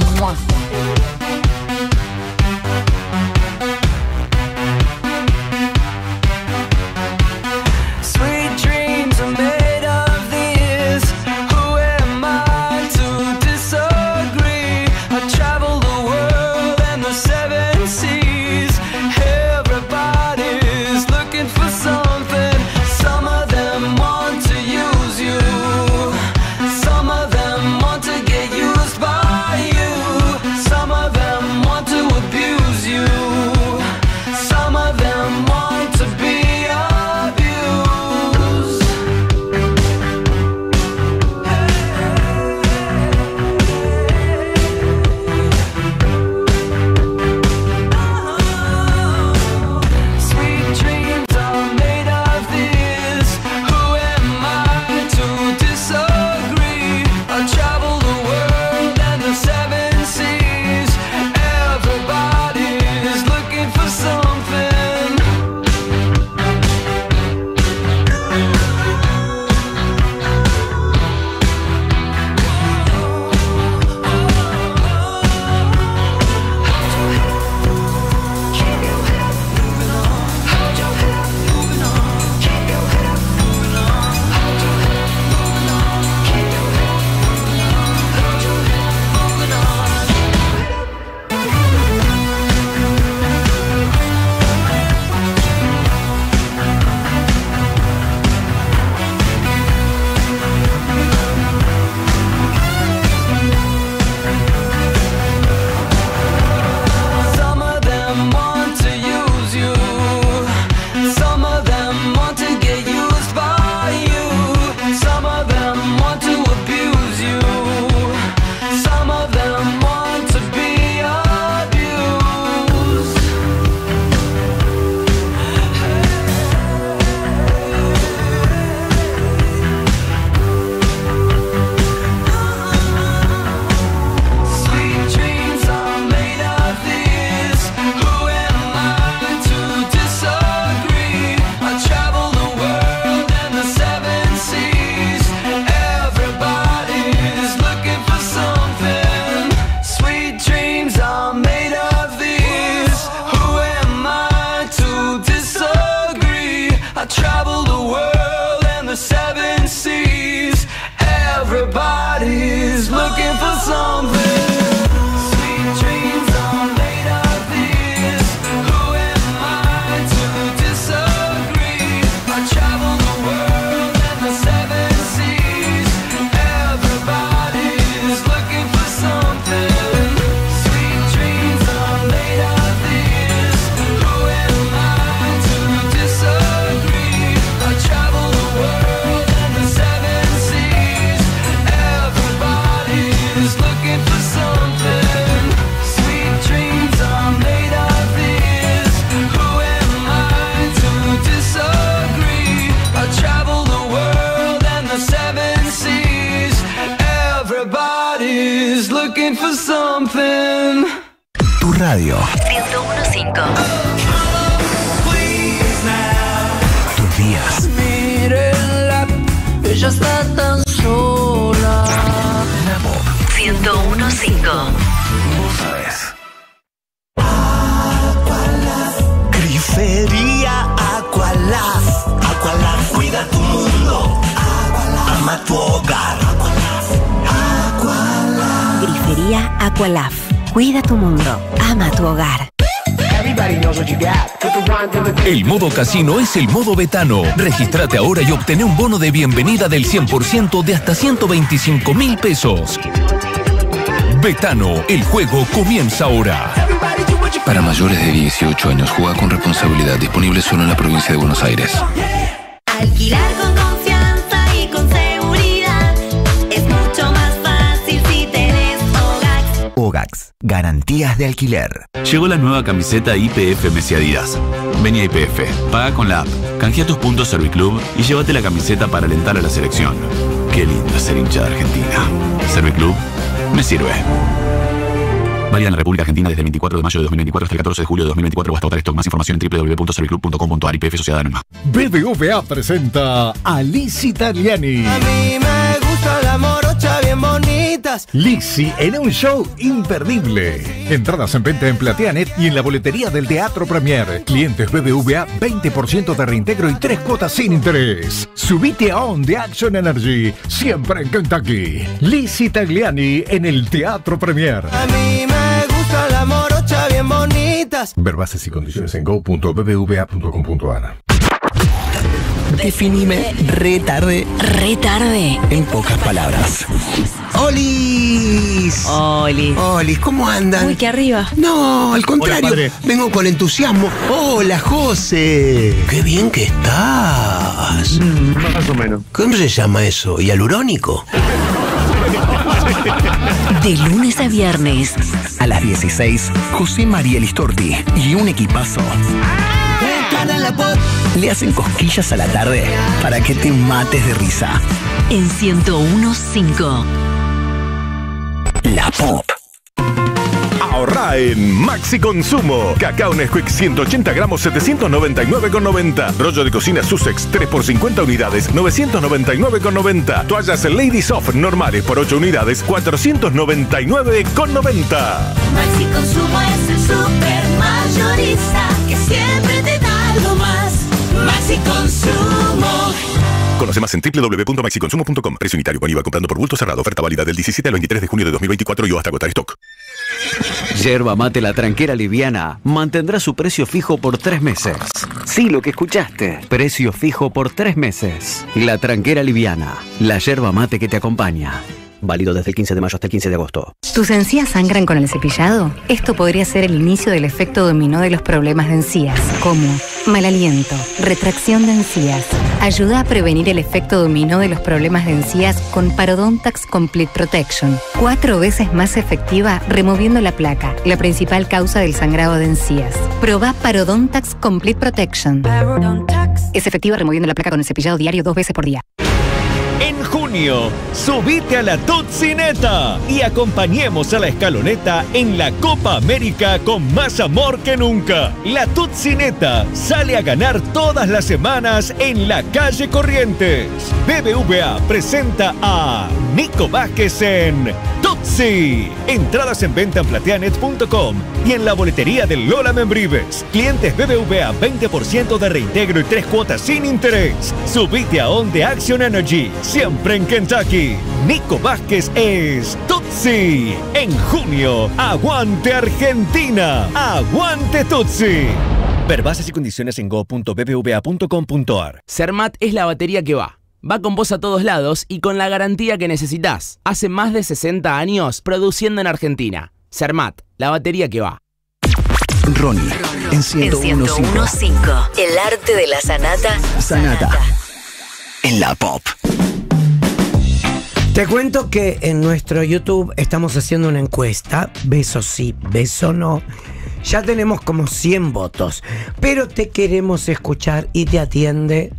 Tu radio. ciento uno punto cinco. Tus días. Mírenla, ella está tan sola. La Pop. ciento uno punto cinco. Vos sabés. Grifería Aqualaf. Aqualaf, cuida tu mundo. Aqualaf, ama tu hogar. Aqualaf. Grifería Aqualaf. Cuida tu mundo. Ama tu hogar. El modo casino es el modo Betano. Regístrate ahora y obtené un bono de bienvenida del cien por ciento de hasta ciento veinticinco mil pesos. Betano, el juego comienza ahora. Para mayores de dieciocho años, juega con responsabilidad. Disponible solo en la provincia de Buenos Aires. Alquilar con confianza y con seguridad es mucho más fácil si tenés Ogax. Ogax, garantías de alquiler. Llegó la nueva camiseta I P F Messi Adidas. Vení a I P F, paga con la app, canjea tus puntos Serviclub y llévate la camiseta para alentar a la selección. Qué lindo ser hincha de Argentina. Serviclub me sirve. Válida en la República Argentina desde el veinticuatro de mayo de dos mil veinticuatro hasta el catorce de julio de dos mil veinticuatro o hasta agotar stock. Más información en doble u doble u doble u punto serviclub punto com punto a r. Y P F Sociedad Anónima. B B V A presenta a Lizzy Tagliani. A mí me gusta la morocha bien bonitas. Lizzy en un show imperdible. Entradas en venta en Plateanet y en la boletería del Teatro Premier. Clientes B B V A, veinte por ciento de reintegro y tres cuotas sin interés. Subite a On de Action Energy, siempre en Kentucky. Lizzy Tagliani en el Teatro Premier. A mí me gusta la morocha bien bonitas. Ver bases y condiciones en go punto b b v a punto com punto a r. Definime re tarde. Re tarde. En pocas palabras. ¡Olis! Oli. ¡Olis! ¿Cómo andan? Uy, que arriba. No, al contrario. Hola, vengo con entusiasmo. ¡Hola, José! ¡Qué bien que estás! Mm, más o menos. ¿Cómo se llama eso? ¿Hialurónico? De lunes a viernes. A las dieciséis, José María Listorti y un equipazo le hacen cosquillas a la tarde para que te mates de risa. En ciento uno punto cinco. La Pop. Ahorrá en Maxi Consumo. Cacao Nesquik ciento ochenta gramos, setecientos noventa y nueve con noventa. Rollo de cocina Sussex tres por cincuenta unidades, novecientos noventa y nueve con noventa. Toallas Lady Soft normales por ocho unidades, cuatrocientos noventa y nueve con noventa. Maxi Consumo es el super mayorista que siempre te da algo más. Maxi Consumo. Conoce más en doble u doble u doble u punto maxi consumo punto com. Precio unitario con I V A comprando por bulto cerrado. Oferta válida del diecisiete al veintitrés de junio de dos mil veinticuatro y o hasta agotar stock. Yerba Mate La Tranquera Liviana mantendrá su precio fijo por tres meses. Sí, lo que escuchaste. Precio fijo por tres meses. La Tranquera Liviana. La yerba mate que te acompaña. Válido desde el quince de mayo hasta el quince de agosto. ¿Tus encías sangran con el cepillado? Esto podría ser el inicio del efecto dominó de los problemas de encías, como mal aliento, retracción de encías. Ayuda a prevenir el efecto dominó de los problemas de encías con Parodontax Complete Protection. Cuatro veces más efectiva removiendo la placa, la principal causa del sangrado de encías. Probá Parodontax Complete Protection. Es efectiva removiendo la placa con el cepillado diario dos veces por día. En junio, subite a la Tutsineta y acompañemos a la escaloneta en la Copa América con más amor que nunca. La Tutsineta sale a ganar todas las semanas en la calle Corrientes. B B V A presenta a Nico Vázquez en Tutsi. Entradas en venta en plateanet punto com y en la boletería de Lola Membrives. Clientes B B V A, veinte por ciento de reintegro y tres cuotas sin interés. Subite a On de Action Energy, siempre en Kentucky. Nico Vázquez es Tutsi. En junio, aguante Argentina, aguante Tutsi. Ver bases y condiciones en go punto b b v a punto com punto a r. Zermatt es la batería que va. Va con vos a todos lados y con la garantía que necesitas. Hace más de sesenta años produciendo en Argentina. Zermatt, la batería que va. Ronnie, en ciento uno punto cinco. El arte de la sanata. Sanata. En la Pop. Te cuento que en nuestro YouTube estamos haciendo una encuesta. Beso sí, beso no. Ya tenemos como cien votos. Pero te queremos escuchar y te atiende...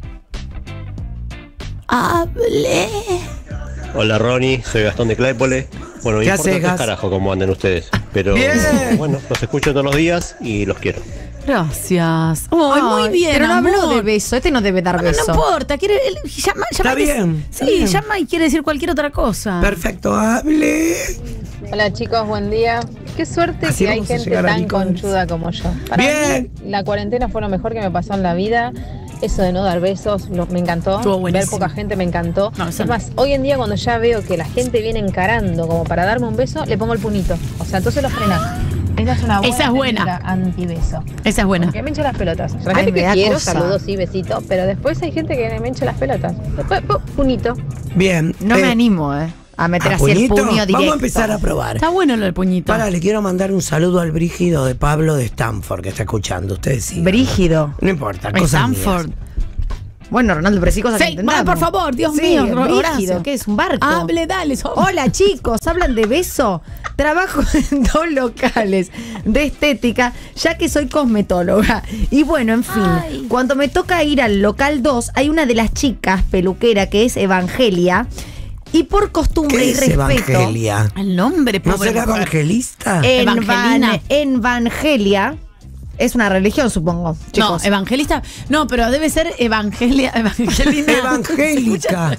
Hable. Hola Ronnie, soy Gastón de Claypole. Bueno, me ¿Qué importa haces, tres Gas? carajo cómo andan ustedes. Pero Bien. bueno, los escucho todos los días y los quiero. Gracias. Ay, Ay, muy bien, pero no amor. habló de beso. Este no debe dar No, no, beso. no importa, quiere, él, llama, llama Está y- bien, Sí, está bien. llama y quiere decir cualquier otra cosa. Perfecto, hable. Hola chicos, buen día. Qué suerte Así que hay vamos a gente llegar a tan Nicolas. conchuda como yo. Para Bien. mí, la cuarentena fue lo mejor que me pasó en la vida. Eso de no dar besos, lo- me encantó. Estuvo Ver buenísimo. poca gente me encantó. No, eso es no. más, hoy en día cuando ya veo que la gente viene encarando como para darme un beso, le pongo el puñito. O sea, entonces lo frenás. Esa es una buena Esa es buena. técnica antibeso. Esa es buena. Que me hincha las pelotas. La Ay, gente me que da quiero, cosa. saludos, sí, besito. Pero después hay gente que me hincha las pelotas. Después, pu- puñito. Bien. No eh, me animo, eh. A meter ¿a así el puñito? puño directo. Vamos a empezar a probar. Está bueno lo del puñito. Para, le quiero mandar un saludo al Brígido de Pablo de Stanford que está escuchando. Ustedes sí. Brígido. No importa, cosas Stanford. mías. Bueno, Ronaldo, pero sí cosas que Sí, entendamos. ah, por favor, Dios Sí, mío, Brígido, Horacio. ¿qué es? ¿Un barco? Hable, dale. so- Hola chicos, ¿hablan de beso? Trabajo en dos locales de estética, ya que soy cosmetóloga. Y bueno, en fin, Ay. cuando me toca ir al local dos, hay una de las chicas peluquera que es Evangelia. Y por costumbre ¿Qué y es respeto. Evangelia? El nombre, ¿No pobre será mujer. evangelista? Evangelina. Evan- Evangelia es una religión, supongo, No, chicos. evangelista. No, pero debe ser evangelia, evangelina. Evangélica.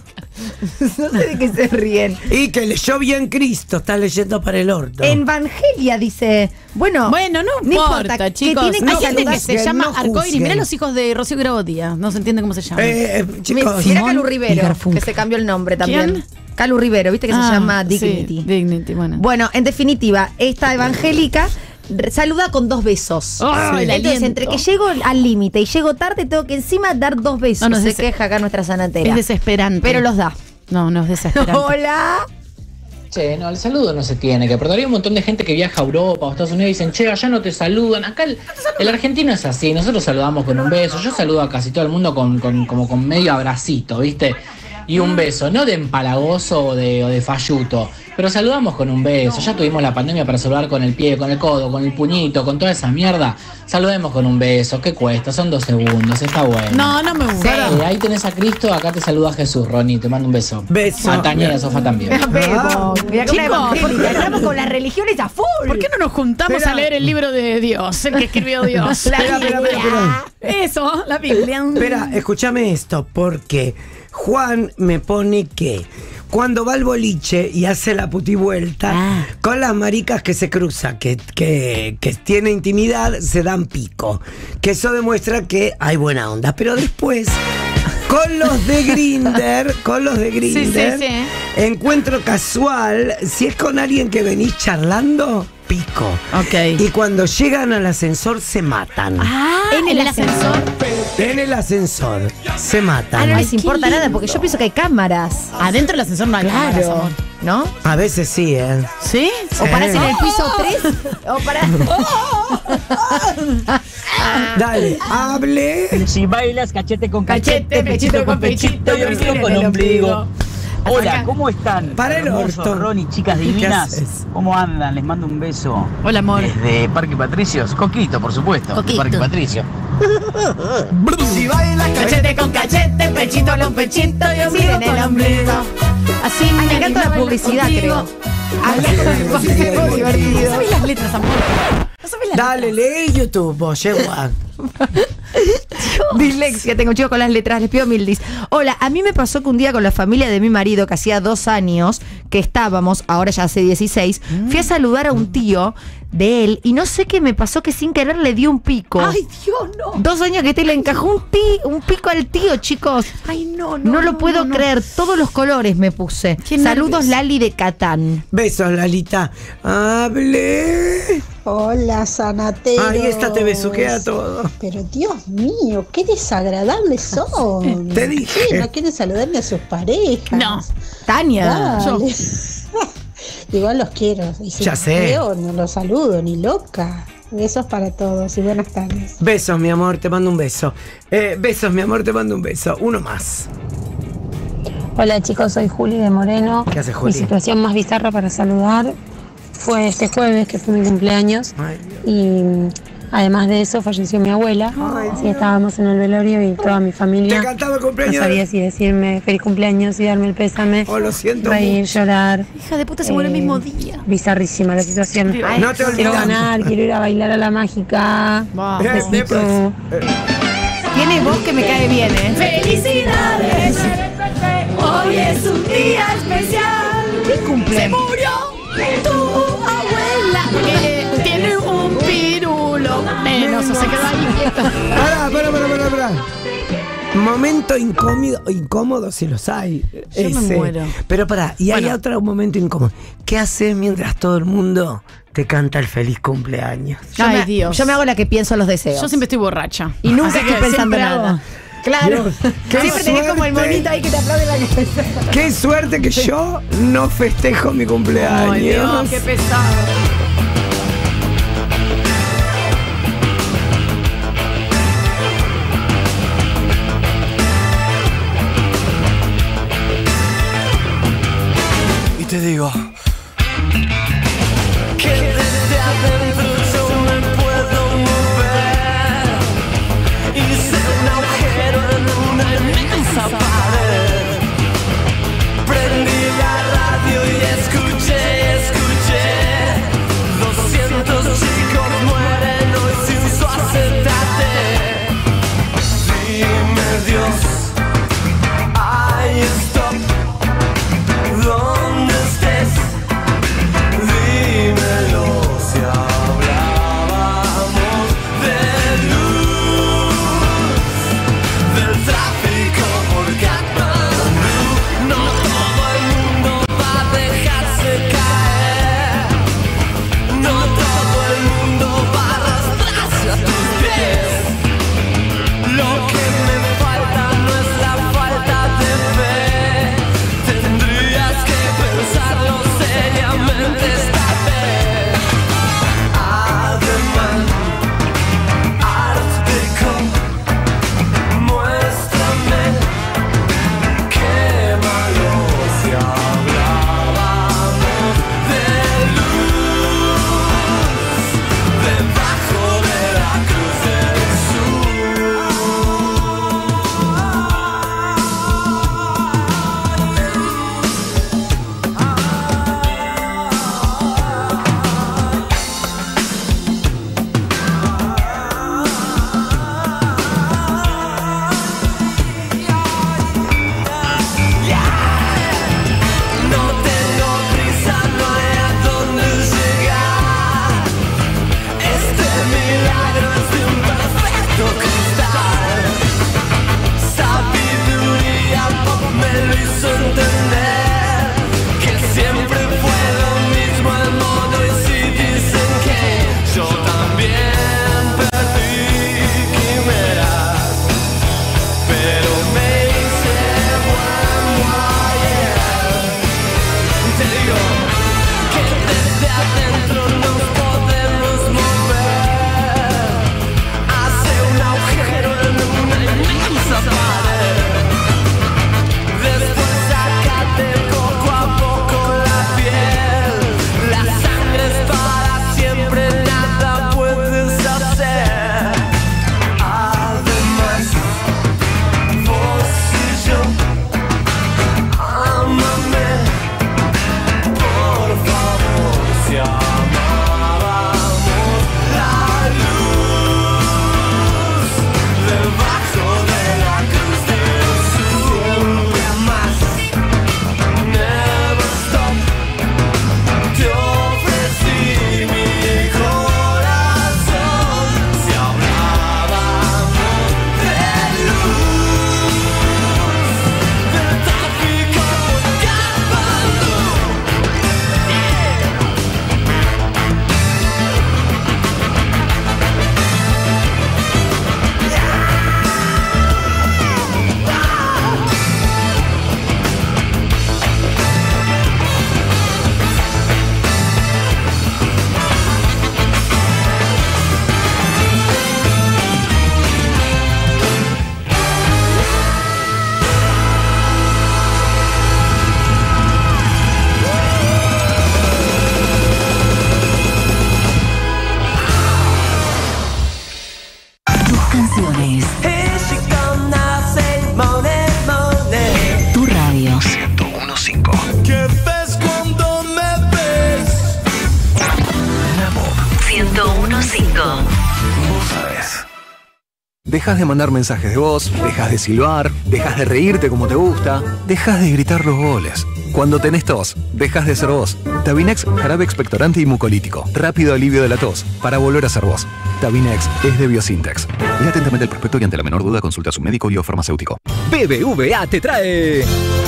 No sé de qué se ríen. Y que leyó bien Cristo, está leyendo para el orto. Evangelia dice, bueno, Bueno, no importa, que chicos. tienen que Hay gente saludar- que se juzguen, llama no Arcoíris. juzguen. Mirá los hijos de Rocío Grabotia. No se entiende cómo se llama. Eh, eh, chicos, Mira Simón Calu y Rivero, Garfunkel. que se cambió el nombre también. ¿Quién? Calu Rivero, viste que Ah, se llama sí, Dignity. Dignity, bueno. Bueno, en definitiva, esta evangélica re- saluda con dos besos. Ah, el Entonces, aliento. entre que llego al límite y llego tarde, tengo que encima dar dos besos. No, no, es se des- queja acá nuestra sanatera. Es desesperante. Pero los da. No, no es desesperante. Hola. Che, no, el saludo no se tiene que perder. Hay un montón de gente que viaja a Europa o Estados Unidos y dicen, che, allá no te saludan. Acá el, el argentino es así, nosotros saludamos con un beso. Yo saludo a casi todo el mundo con, con, como con medio abracito, ¿viste? Y un beso, no de empalagoso o de, o de falluto, pero saludamos con un beso. Ya tuvimos la pandemia para saludar con el pie, con el codo, con el puñito, con toda esa mierda. Saludemos con un beso, ¿qué cuesta? Son dos segundos, está bueno. No, no me gusta. Eh, ahí tenés a Cristo, acá te saluda Jesús, Ronnie, te mando un beso. Beso. A Tania y a Sofá también. Vemos. Mira que una Chicos, evangélica. Estamos con las religiones a full. ¿Por qué no nos juntamos Espera. a leer el libro de Dios? El que escribió Dios. La Espera, espera, espera, espera. Eso, la Biblia. Espera, escúchame esto, porque Juan me pone que cuando va al boliche y hace la putivuelta, Ah. con las maricas que se cruzan, que, que, que tiene intimidad, se dan pico. Que eso demuestra que hay buena onda. Pero después, con los de Grindr, con los de Grindr, sí, sí. encuentro casual, si es con alguien que venís charlando, pico. Ok. Y cuando llegan al ascensor se matan. Ah, En el ascensor. En el ascensor se matan. Ah, no Ay, les qué importa nada lindo. porque yo pienso que hay cámaras. Adentro del ascensor no hay cámaras, Claro. amor. ¿No? A veces sí, ¿eh? ¿Sí? O parás Sí. en el piso tres. O parás. Dale, hable. Si bailas cachete con Cachete, pechito con pechito y ombligo con ombligo. Hola, Acá. ¿cómo están? Para el Hermosos, orto. Ronnie, chicas ¿Qué divinas. haces? ¿Cómo andan? Les mando un beso. Hola, amor. Desde Parque Patricios. Coquito, por supuesto. Coquito. Parque Patricio. Si bailas Cachete con cachete, pechito con pechito y ombligo en el con ombligo. Así Ay, me encanta la publicidad, creo. Algo divertido. No sabes las letras, amor. No sabes las Dale, lee YouTube, vos, yegua. Dislexia, tengo chicos con las letras, les pido mil dis. Hola, a mí me pasó que un día con la familia de mi marido, que hacía dos años que estábamos, ahora ya hace dieciséis, fui a saludar a un tío de él y no sé qué me pasó que sin querer le dio un pico. Ay, Dios, no. Dos años que te le encajó un, ti, un pico al tío, chicos. Ay, no, no. No, lo puedo no, no. creer, todos los colores me puse. Qué Saludos, nervios. Lali de Catán. Besos, Lalita. Hable. Hola, sanateros. Ahí está, te besuquea todo. Pero Dios mío, qué desagradables son. Te dije. ¿Qué? No quieren saludarle a sus parejas. No. Tania. Dale. Igual los quiero. Y si Ya los sé. veo, no los saludo, ni loca. Besos para todos y buenas tardes. Besos, mi amor, te mando un beso. Eh, besos, mi amor, te mando un beso. Uno más. Hola chicos, soy Juli de Moreno. ¿Qué haces, Juli? Mi situación más bizarra para saludar fue este jueves, que fue mi cumpleaños. Ay, Dios. Y además de eso falleció mi abuela. Así estábamos en el velorio y toda mi familia Te cantaba el no cumpleaños. sabía si decirme feliz cumpleaños y darme el pésame. Oh, lo siento Reír, mucho. llorar. Hija de puta, se muere el Eh, mismo día. Bizarrísima la situación. Ay, no te Quiero olvides. ganar, quiero ir a bailar a la mágica. Va. Eh, Besito. eh, Tiene voz que me cae bien, ¿eh? ¡Felicidades! Hoy es un día especial. ¿Qué cumple? Se murió tu abuela. Que tiene un pirulo menos. O sea, quedó ahí. Pará, pará, pará, pará, pará. Momento incómodo, incómodo si los hay. Yo me muero. Pero pará, y hay Bueno. otro momento incómodo. ¿Qué haces mientras todo el mundo te canta el feliz cumpleaños? Yo Ay, me, Dios. Yo me hago la que pienso los deseos. Yo siempre estoy borracha. Y nunca Así estoy que pensando siempre nada. hago- Claro. Dios, qué Siempre tenés como el suerte. monito ahí que te aplaude la cabeza. Qué suerte que yo no festejo mi cumpleaños. Ay, Dios, qué pesado. Y te digo que desde adentro yo me puedo mover. Hice un agujero en una inmensa pared. Prendí la Dejas de mandar mensajes de voz, dejas de silbar, dejas de reírte como te gusta, dejas de gritar los goles. Cuando tenés tos, dejas de ser vos. Tabinex, jarabe expectorante y mucolítico. Rápido alivio de la tos, para volver a ser vos. Tabinex es de Biosintex. Lea atentamente el prospecto y ante la menor duda consulta a su médico y o farmacéutico. B B V A te trae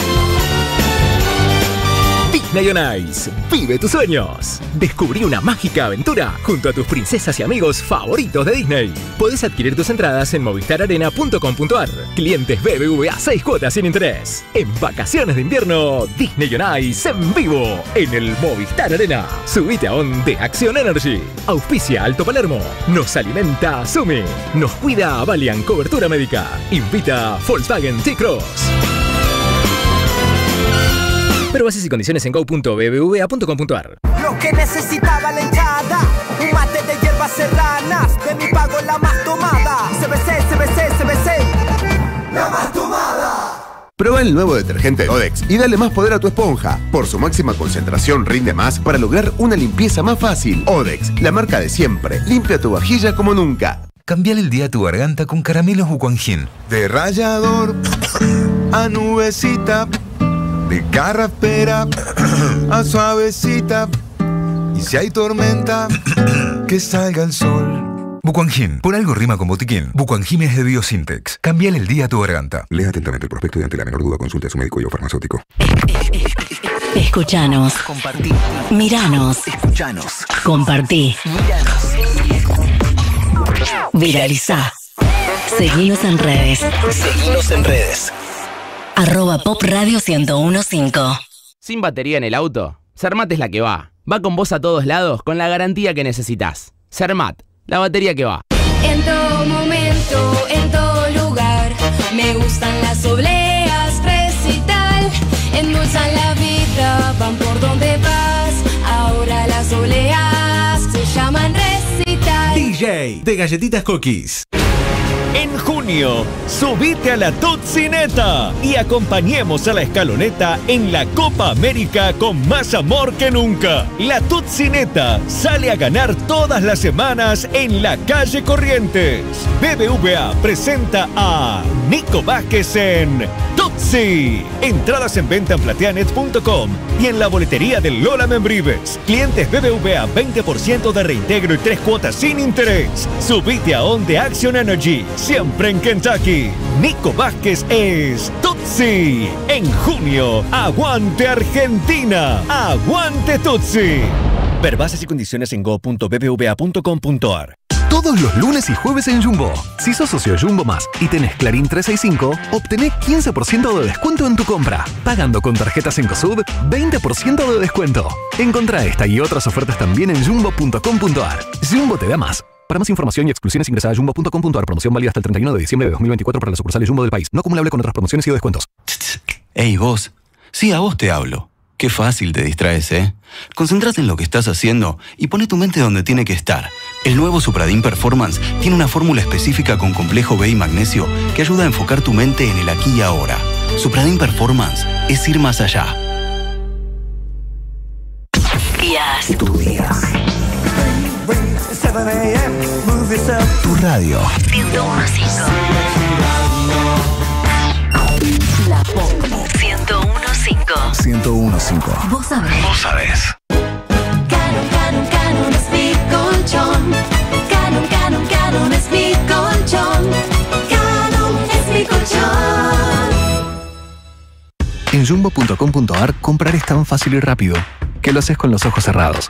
Disney on Ice. Vive tus sueños. Descubrí una mágica aventura junto a tus princesas y amigos favoritos de Disney. Podés adquirir tus entradas en movistar arena punto com punto ar. Clientes B B V A seis cuotas sin interés. En vacaciones de invierno, Disney on Ice en vivo en el Movistar Arena. Subite a On de Action Energy. Auspicia Alto Palermo. Nos alimenta Sumi. Nos cuida Valiant Cobertura Médica. Invita Volkswagen T-Cross. Pero bases y condiciones en go punto b b v a punto com punto ar. Lo que necesitaba la hinchada, un mate de hierbas serranas, de mi pago la más tomada. C B C, C B C, C B C, la más tomada. Prueba el nuevo detergente Odex y dale más poder a tu esponja. Por su máxima concentración rinde más para lograr una limpieza más fácil. Odex, la marca de siempre. Limpia tu vajilla como nunca. Cambiale el día a tu garganta con caramelos Bucuangin. De rallador a nubecita, de carraspera a suavecita. Y si hay tormenta, que salga el sol. Bucuangin, por algo rima con botiquín. Bucuangin es de Biosintex. Cambiale el día a tu garganta. Lea atentamente el prospecto y ante la menor duda consulte a su médico y o farmacéutico. Escuchanos. Compartí. Miranos. Escuchanos. Compartí. Míranos. Viralizá. Seguinos en redes. Seguinos en redes. Arroba Pop Radio ciento uno punto cinco. ¿Sin batería en el auto? Cermat es la que va. Va con vos a todos lados con la garantía que necesitas. Cermat, la batería que va. En todo momento, en todo lugar, me gustan las obleas, recital. Endulzan la vida, van por donde vas. Ahora las obleas se llaman recital. D J de Galletitas Cookies. En junio, subite a la Tutsineta y acompañemos a la escaloneta en la Copa América con más amor que nunca. La Tutsineta sale a ganar todas las semanas en la calle Corrientes. B B V A presenta a Nico Vázquez en Tutsi. Entradas en venta en plateanet punto com y en la boletería de Lola Membrives. Clientes B B V A veinte por ciento de reintegro y tres cuotas sin interés. Subite a On de Action Energy. Siempre en Kentucky. Nico Vázquez es Tutsi. En junio, aguante Argentina. Aguante Tutsi. Ver bases y condiciones en go punto b b v a punto com punto ar. Todos los lunes y jueves en Jumbo. Si sos socio Jumbo Más y tenés Clarín trescientos sesenta y cinco, obtenés quince por ciento de descuento en tu compra. Pagando con tarjetas Encosud, veinte por ciento de descuento. Encontrá esta y otras ofertas también en jumbo punto com punto ar. Jumbo te da más. Para más información y exclusiones ingresa a jumbo punto com punto ar. Promoción válida hasta el treinta y uno de diciembre de dos mil veinticuatro para las sucursales Jumbo del país. No acumulable con otras promociones y o descuentos. Ey, vos. Sí, a vos te hablo. Qué fácil te distraes, ¿eh? Concentrate en lo que estás haciendo y pone tu mente donde tiene que estar. El nuevo Supradin Performance tiene una fórmula específica con complejo B y magnesio que ayuda a enfocar tu mente en el aquí y ahora. Supradin Performance es ir más allá. Días. Tu día. Tu radio. ciento uno punto cinco. La Pop. ciento uno punto cinco. ciento uno punto cinco. Vos sabés. Vos sabés. Canon, Canon, Canon es mi colchón. Canon, Canon, Canon es mi colchón. Canon es mi colchón. En jumbo punto com punto ar comprar es tan fácil y rápido que lo haces con los ojos cerrados.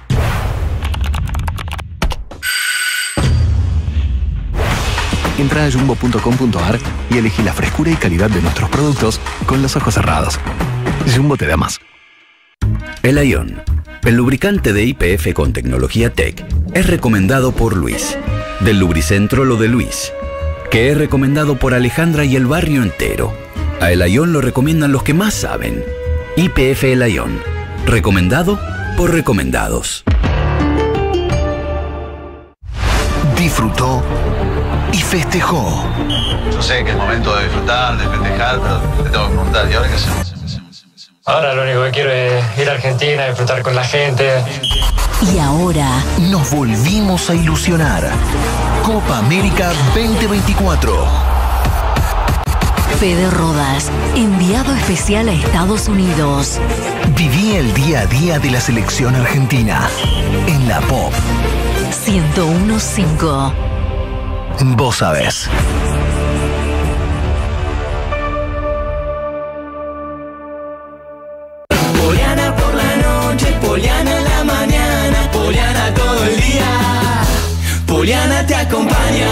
Entra a jumbo punto com punto ar y elegí la frescura y calidad de nuestros productos con los ojos cerrados. Jumbo te da más. El Ion, el lubricante de Y P F con tecnología T E C, es recomendado por Luis, del Lubricentro Lo de Luis, que es recomendado por Alejandra y el barrio entero. A El Ion lo recomiendan los que más saben. Y P F El Ion, recomendado por recomendados. Disfrutó y festejó. Yo sé que es momento de disfrutar, de festejar, pero te tengo que preguntar, ¿y ahora qué hacemos? Ahora lo único que quiero es ir a Argentina, disfrutar con la gente. Y ahora nos volvimos a ilusionar. Copa América veinte veinticuatro. Fede Rodas, enviado especial a Estados Unidos. Viví el día a día de la selección argentina en la Pop. ciento uno punto cinco. Vos sabés. Poliana por la noche, Poliana en la mañana, Poliana todo el día. Poliana te acompaña.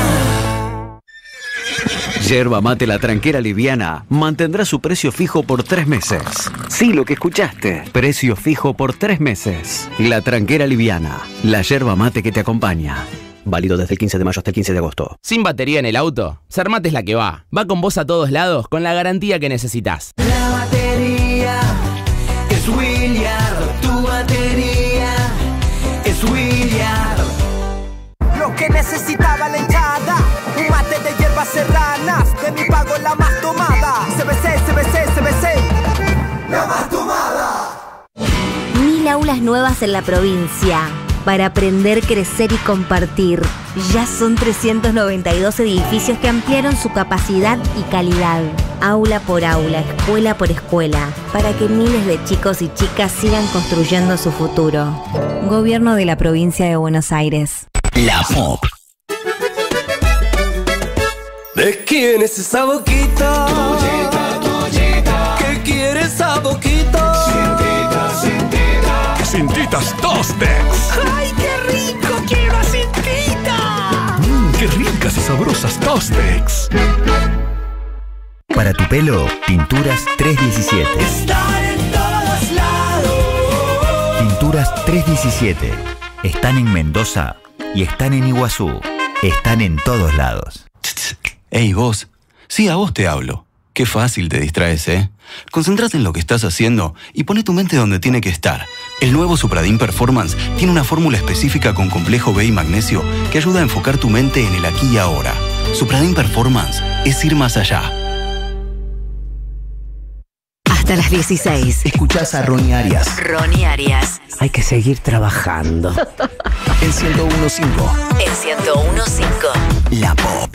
Yerba Mate La Tranquera Liviana mantendrá su precio fijo por tres meses. Sí, lo que escuchaste. Precio fijo por tres meses. La Tranquera Liviana. La yerba mate que te acompaña. Válido desde el quince de mayo hasta el quince de agosto. ¿Sin batería en el auto? Sermat es la que va. Va con vos a todos lados con la garantía que necesitas. La batería es Williard. Tu batería es Williard. Lo que necesitaba la hinchada, un mate de hierbas serranas, de mi pago la más tomada. C B C, C B C, C B C, la más tomada. Mil aulas nuevas en la provincia, para aprender, crecer y compartir. Ya son trescientos noventa y dos edificios que ampliaron su capacidad y calidad. Aula por aula, escuela por escuela, para que miles de chicos y chicas sigan construyendo su futuro. Gobierno de la Provincia de Buenos Aires. La Pop. ¿De quién es esa boquita? Tuyita, tuyita. ¿Qué quiere esa boquita? Cintita, cintita. Cintitas Tostex. ¡Ay, qué rico! ¡Quiero a cintita! Mmm, qué ricas y sabrosas Tostex. Para tu pelo, Pinturas trescientos diecisiete. Están en todos lados. Pinturas trescientos diecisiete. Están en Mendoza y están en Iguazú. Están en todos lados. Ey, vos. Sí, a vos te hablo. Qué fácil te distraes, ¿eh? Concentrate en lo que estás haciendo y poné tu mente donde tiene que estar. El nuevo Supradin Performance tiene una fórmula específica con complejo B y magnesio que ayuda a enfocar tu mente en el aquí y ahora. Supradin Performance es ir más allá. Hasta las dieciséis. Escuchás a Ronnie Arias. Ronnie Arias. Hay que seguir trabajando. En ciento uno punto cinco. En ciento uno punto cinco. La Pop.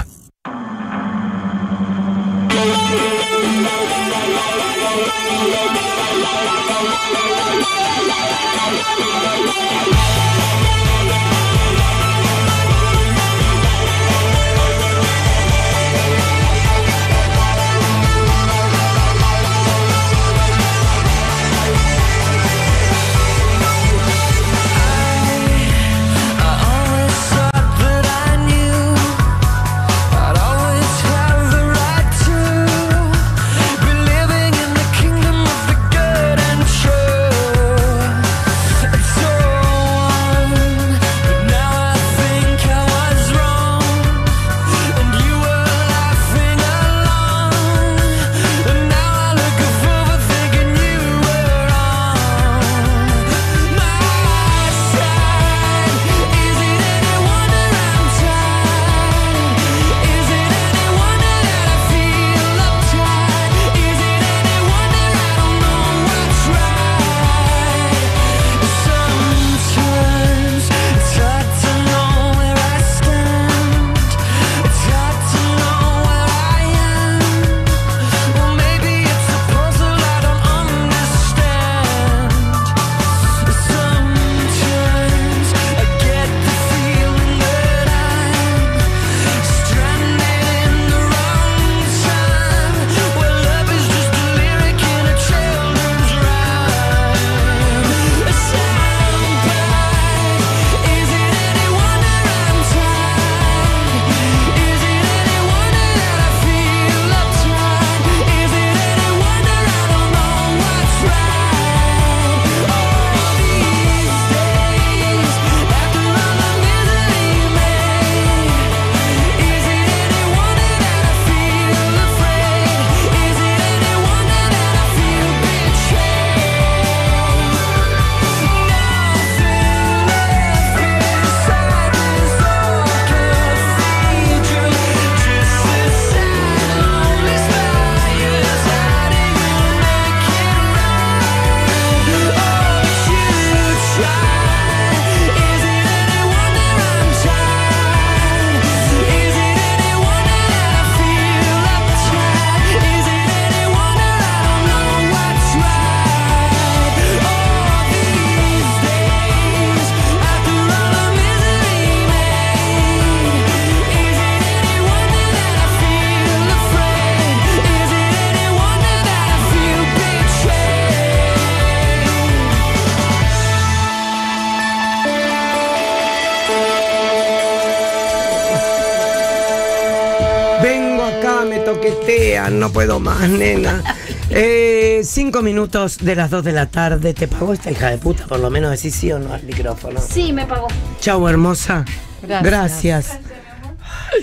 toquetean, no puedo más, nena. Eh, cinco minutos de las dos de la tarde. ¿Te pagó esta hija de puta? Por lo menos decís sí o no al micrófono. Sí, me pagó. Chau, hermosa. Gracias. Gracias. Ay,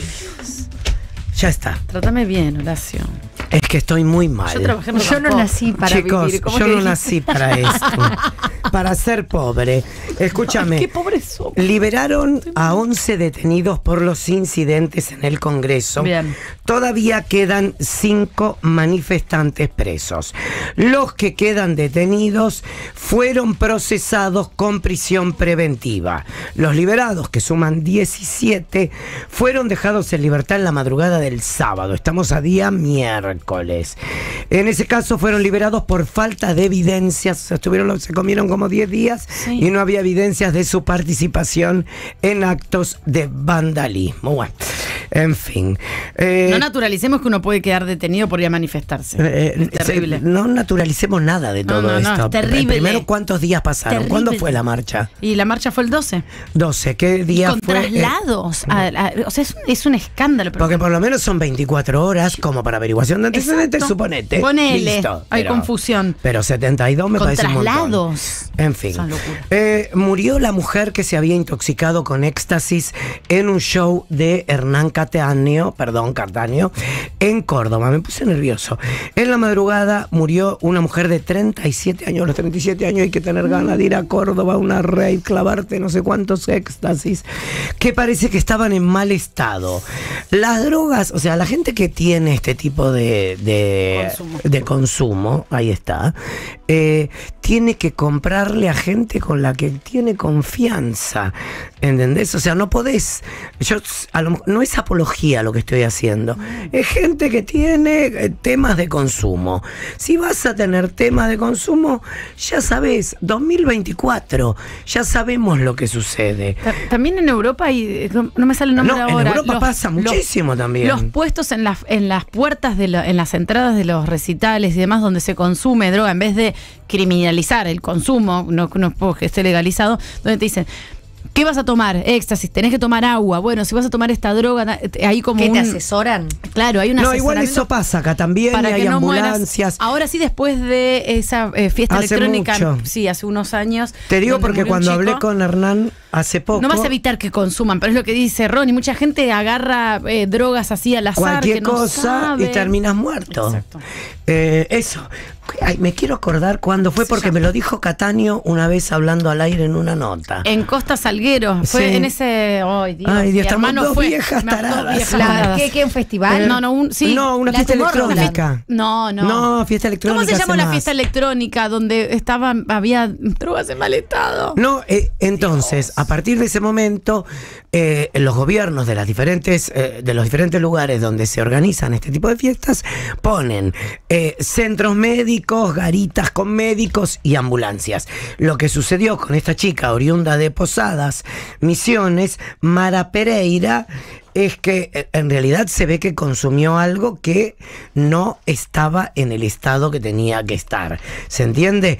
ya está. Trátame bien, Horacio. Es que estoy muy mal. Yo trabajé en Yo no nací para Chicos, vivir. ¿Cómo yo que no dijiste? nací para esto. Para ser pobre. Escúchame. Ay, qué pobres somos. Liberaron a once detenidos por los incidentes en el Congreso. Bien. Todavía quedan cinco manifestantes presos. Los que quedan detenidos fueron procesados con prisión preventiva. Los liberados, que suman diecisiete, fueron dejados en libertad en la madrugada del sábado. Estamos a día miércoles. En ese caso fueron liberados por falta de evidencias. Estuvieron, se comieron como diez días Sí. y no había evidencias de su participación en actos de vandalismo. Bueno, en fin. Eh, No naturalicemos que uno puede quedar detenido por ir a manifestarse. eh, Es terrible. se- no naturalicemos nada de No, todo no, no, esto. es terrible. Primero, ¿cuántos días pasaron? Terrible. ¿Cuándo fue la marcha? Y la marcha fue el doce. doce. ¿Qué Y día con fue? Eh, traslados. a- a- o sea, es un, es un escándalo. pero- Porque por lo menos son veinticuatro horas como para averiguación de antecedentes, Exacto. suponete. Ponele. Listo. Hay Pero- confusión. Pero setenta y dos me Con parece un montón. traslados. En fin. Son locuras. Eh, murió la mujer que se había intoxicado con éxtasis en un show de Hernán Cataño, perdón, Cataño, en Córdoba. Me puse nervioso. En la madrugada murió una mujer de treinta y siete años. A los treinta y siete años hay que tener ganas de ir a Córdoba, a una rave, clavarte no sé cuántos éxtasis, que parece que estaban en mal estado. Las drogas, o sea, la gente que tiene este tipo de, de, Consumo. de consumo, ahí está, eh, tiene que comprarle a gente con la que tiene confianza, ¿entendés? O sea, no podés, yo a lo- no es apología lo que estoy haciendo, es gente que tiene eh, temas de consumo. Si vas a tener temas de consumo, ya sabés, dos mil veinticuatro, ya sabemos lo que sucede. Ta- También en Europa hay, no, no me sale el nombre No, en ahora. Europa pasa muchísimo también. Los puestos en las en las puertas de la- en las entradas de los recitales y demás donde se consume droga, en vez de criminalizar el consumo, no, no es porque esté legalizado, donde te dicen, ¿qué vas a tomar? Éxtasis, tenés que tomar agua. Bueno, si vas a tomar esta droga, da- hay como ¿Qué un... te asesoran? Claro, hay un No, igual asesoramiento eso pasa acá también, para y hay que no ambulancias. mueras. Ahora sí, después de esa eh, fiesta Hace electrónica, mucho. sí, hace unos años. Te digo donde porque murió un cuando hablé chico, con Hernán hace poco, no vas a evitar que consuman, pero es lo que dice Ronnie. Mucha gente agarra eh, drogas así al azar. cualquier que no cosa sabe. y terminas muerto. Exacto. Eh, eso. Ay, me quiero acordar cuándo fue, porque me lo dijo Cataño una vez hablando al aire en una nota. En Costa Salguero. Fue Sí. en ese. Ay, Dios. Ay, Dios, mi estamos hermano dos fue. viejas me- dos taradas. viejas La- taradas. ¿Qué, qué un festival? Eh, no, no, un, sí. No, una La fiesta Tomorrowland. electrónica. No, no. No, fiesta electrónica. ¿Cómo se llamó hace la más. fiesta electrónica donde estaba, había drogas en mal estado? No, eh, entonces, a partir de ese momento, eh, los gobiernos de las diferentes, eh, de los diferentes lugares donde se organizan este tipo de fiestas ponen eh, centros médicos, garitas con médicos y ambulancias. Lo que sucedió con esta chica oriunda de Posadas, Misiones, Mara Pereira, es que eh, en realidad se ve que consumió algo que no estaba en el estado que tenía que estar. ¿Se entiende?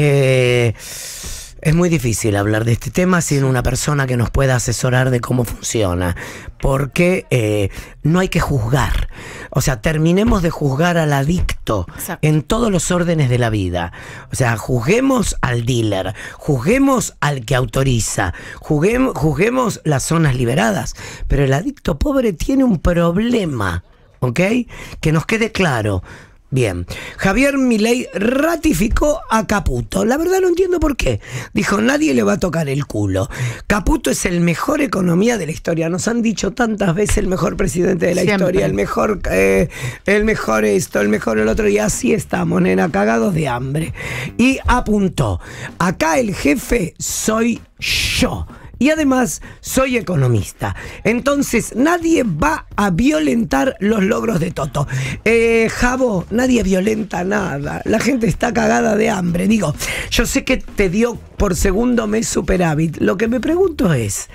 Eh, es muy difícil hablar de este tema sin una persona que nos pueda asesorar de cómo funciona, porque eh, no hay que juzgar. O sea, terminemos de juzgar al adicto en todos los órdenes de la vida. O sea, juzguemos al dealer, juzguemos al que autoriza, juzguemos, juzguemos las zonas liberadas, pero el adicto pobre tiene un problema, ¿ok? Que nos quede claro. Bien, Javier Milei ratificó a Caputo. La verdad no entiendo por qué. Dijo, nadie le va a tocar el culo. Caputo es el mejor economía de la historia. Nos han dicho tantas veces el mejor presidente de la Siempre. historia, el mejor, eh, el mejor esto, el mejor el otro. Y así estamos, nena, cagados de hambre. Y apuntó, acá el jefe soy yo. Y además soy economista. Entonces nadie va a violentar los logros de Toto. Eh, Javo, nadie violenta nada. La gente está cagada de hambre. Digo, yo sé que te dio por segundo mes superávit. Lo que me pregunto es,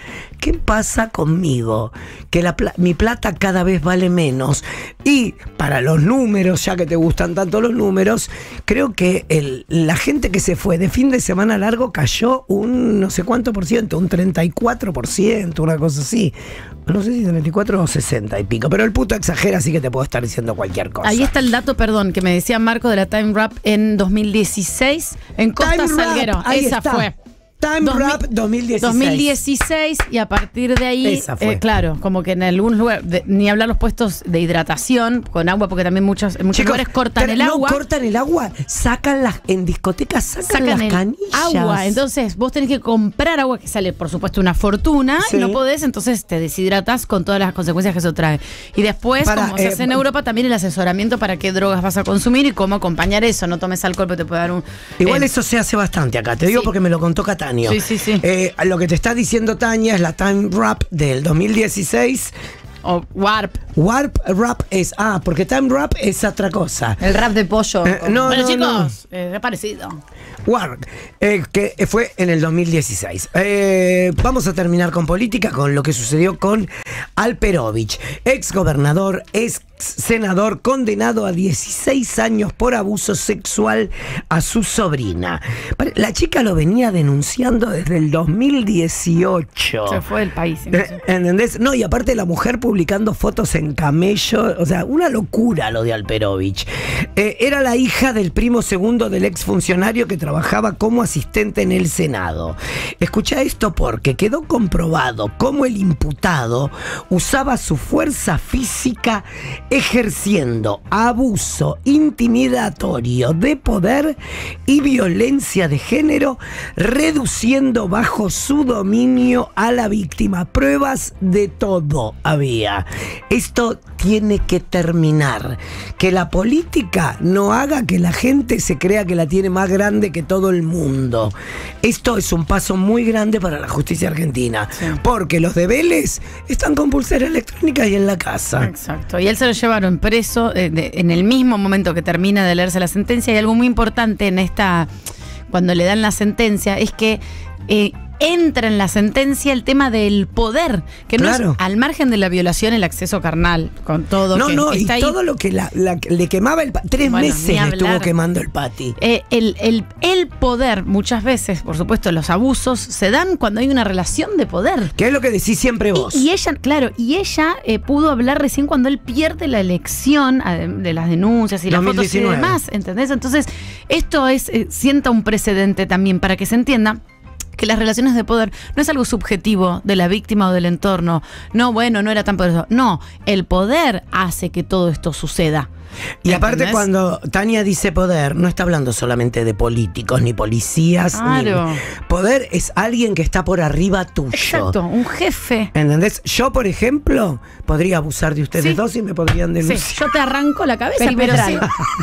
¿qué pasa conmigo? Que la pla- mi plata cada vez vale menos. Y para los números, ya que te gustan tanto los números, creo que el, la gente que se fue de fin de semana largo cayó un no sé cuánto por ciento, un treinta y cuatro por ciento, una cosa así. No sé si treinta y cuatro o sesenta y pico, pero el puto exagera, así que te puedo estar diciendo cualquier cosa. Ahí está el dato, perdón, que me decía Marco de la Time Rap en dos mil dieciséis en Costa Time Salguero. Rap, ahí Esa está. fue. Time Dos mil- Rap dos mil dieciséis. dos mil dieciséis y a partir de ahí, Esa fue. eh, claro, como que en algún lugar, de- ni hablar los puestos de hidratación con agua, porque también muchos, en muchos Chicos, lugares cortan pero el no agua. cortan el agua, sacan las, en discotecas sacan, Sacan las el canillas. agua, entonces vos tenés que comprar agua que sale por supuesto una fortuna Sí. y no podés, entonces te deshidratas con todas las consecuencias que eso trae. Y después, Para, como se eh, hace en Europa, también el asesoramiento para qué drogas vas a consumir y cómo acompañar eso. No tomes alcohol, pero te puede dar un... Igual eh, eso se hace bastante acá, te digo sí. porque me lo contó Cataño. Sí, sí, sí. Eh, lo que te está diciendo Tania es la Time Rap del dos mil dieciséis. O Warp. Warp Rap es. Ah, porque Time Rap es otra cosa. El rap de pollo. Eh, no, Bueno, no, chicos, eh, es parecido. Warp, eh, que fue en el dos mil dieciséis. Eh, vamos a terminar con política, con lo que sucedió con Alperovich, ex gobernador, ex senador condenado a dieciséis años por abuso sexual a su sobrina. La chica lo venía denunciando desde el dos mil dieciocho. Se fue del país. Eh, ¿Entendés? No, y aparte la mujer publicando fotos en camello, o sea, una locura lo de Alperovich. Eh, era la hija del primo segundo del exfuncionario que trabajaba como asistente en el Senado. Escucha esto porque quedó comprobado cómo el imputado usaba su fuerza física ejerciendo abuso intimidatorio de poder y violencia de género, reduciendo bajo su dominio a la víctima. Pruebas de todo había. Esto tiene que terminar. Que la política no haga que la gente se crea que la tiene más grande que todo el mundo. Esto es un paso muy grande para la justicia argentina. Sí. Porque los de Vélez están con pulsera electrónica y en la casa. Exacto. Y él se lo llevaron preso eh, de, en el mismo momento que termina de leerse la sentencia. Y algo muy importante en esta, cuando le dan la sentencia, es que eh, entra en la sentencia el tema del poder, que claro. no es al margen de la violación, el acceso carnal, con todo. No, que no, está y ahí. todo lo que la, la, le quemaba el pati. Tres Bueno, meses ni le hablar. estuvo quemando el pati. Eh, el, el, el poder, muchas veces, por supuesto, los abusos se dan cuando hay una relación de poder. ¿Qué es lo que decís siempre vos? Y, y ella, claro, y ella eh, pudo hablar recién cuando él pierde la elección de las denuncias y las dos mil fotos y diecinueve. demás, ¿entendés? Entonces, esto es eh, sienta un precedente también para que se entienda que las relaciones de poder no es algo subjetivo de la víctima o del entorno. No, bueno, no era tan poderoso. No, el poder hace que todo esto suceda. Y aparte, ¿entendés? cuando Tania dice poder, no está hablando solamente de políticos ni policías. Claro. Ni... Poder es alguien que está por arriba tuyo. Exacto, un jefe. ¿Entendés? Yo, por ejemplo, podría abusar de ustedes Sí. dos y me podrían denunciar. Sí, yo te arranco la cabeza, pero Perimetral.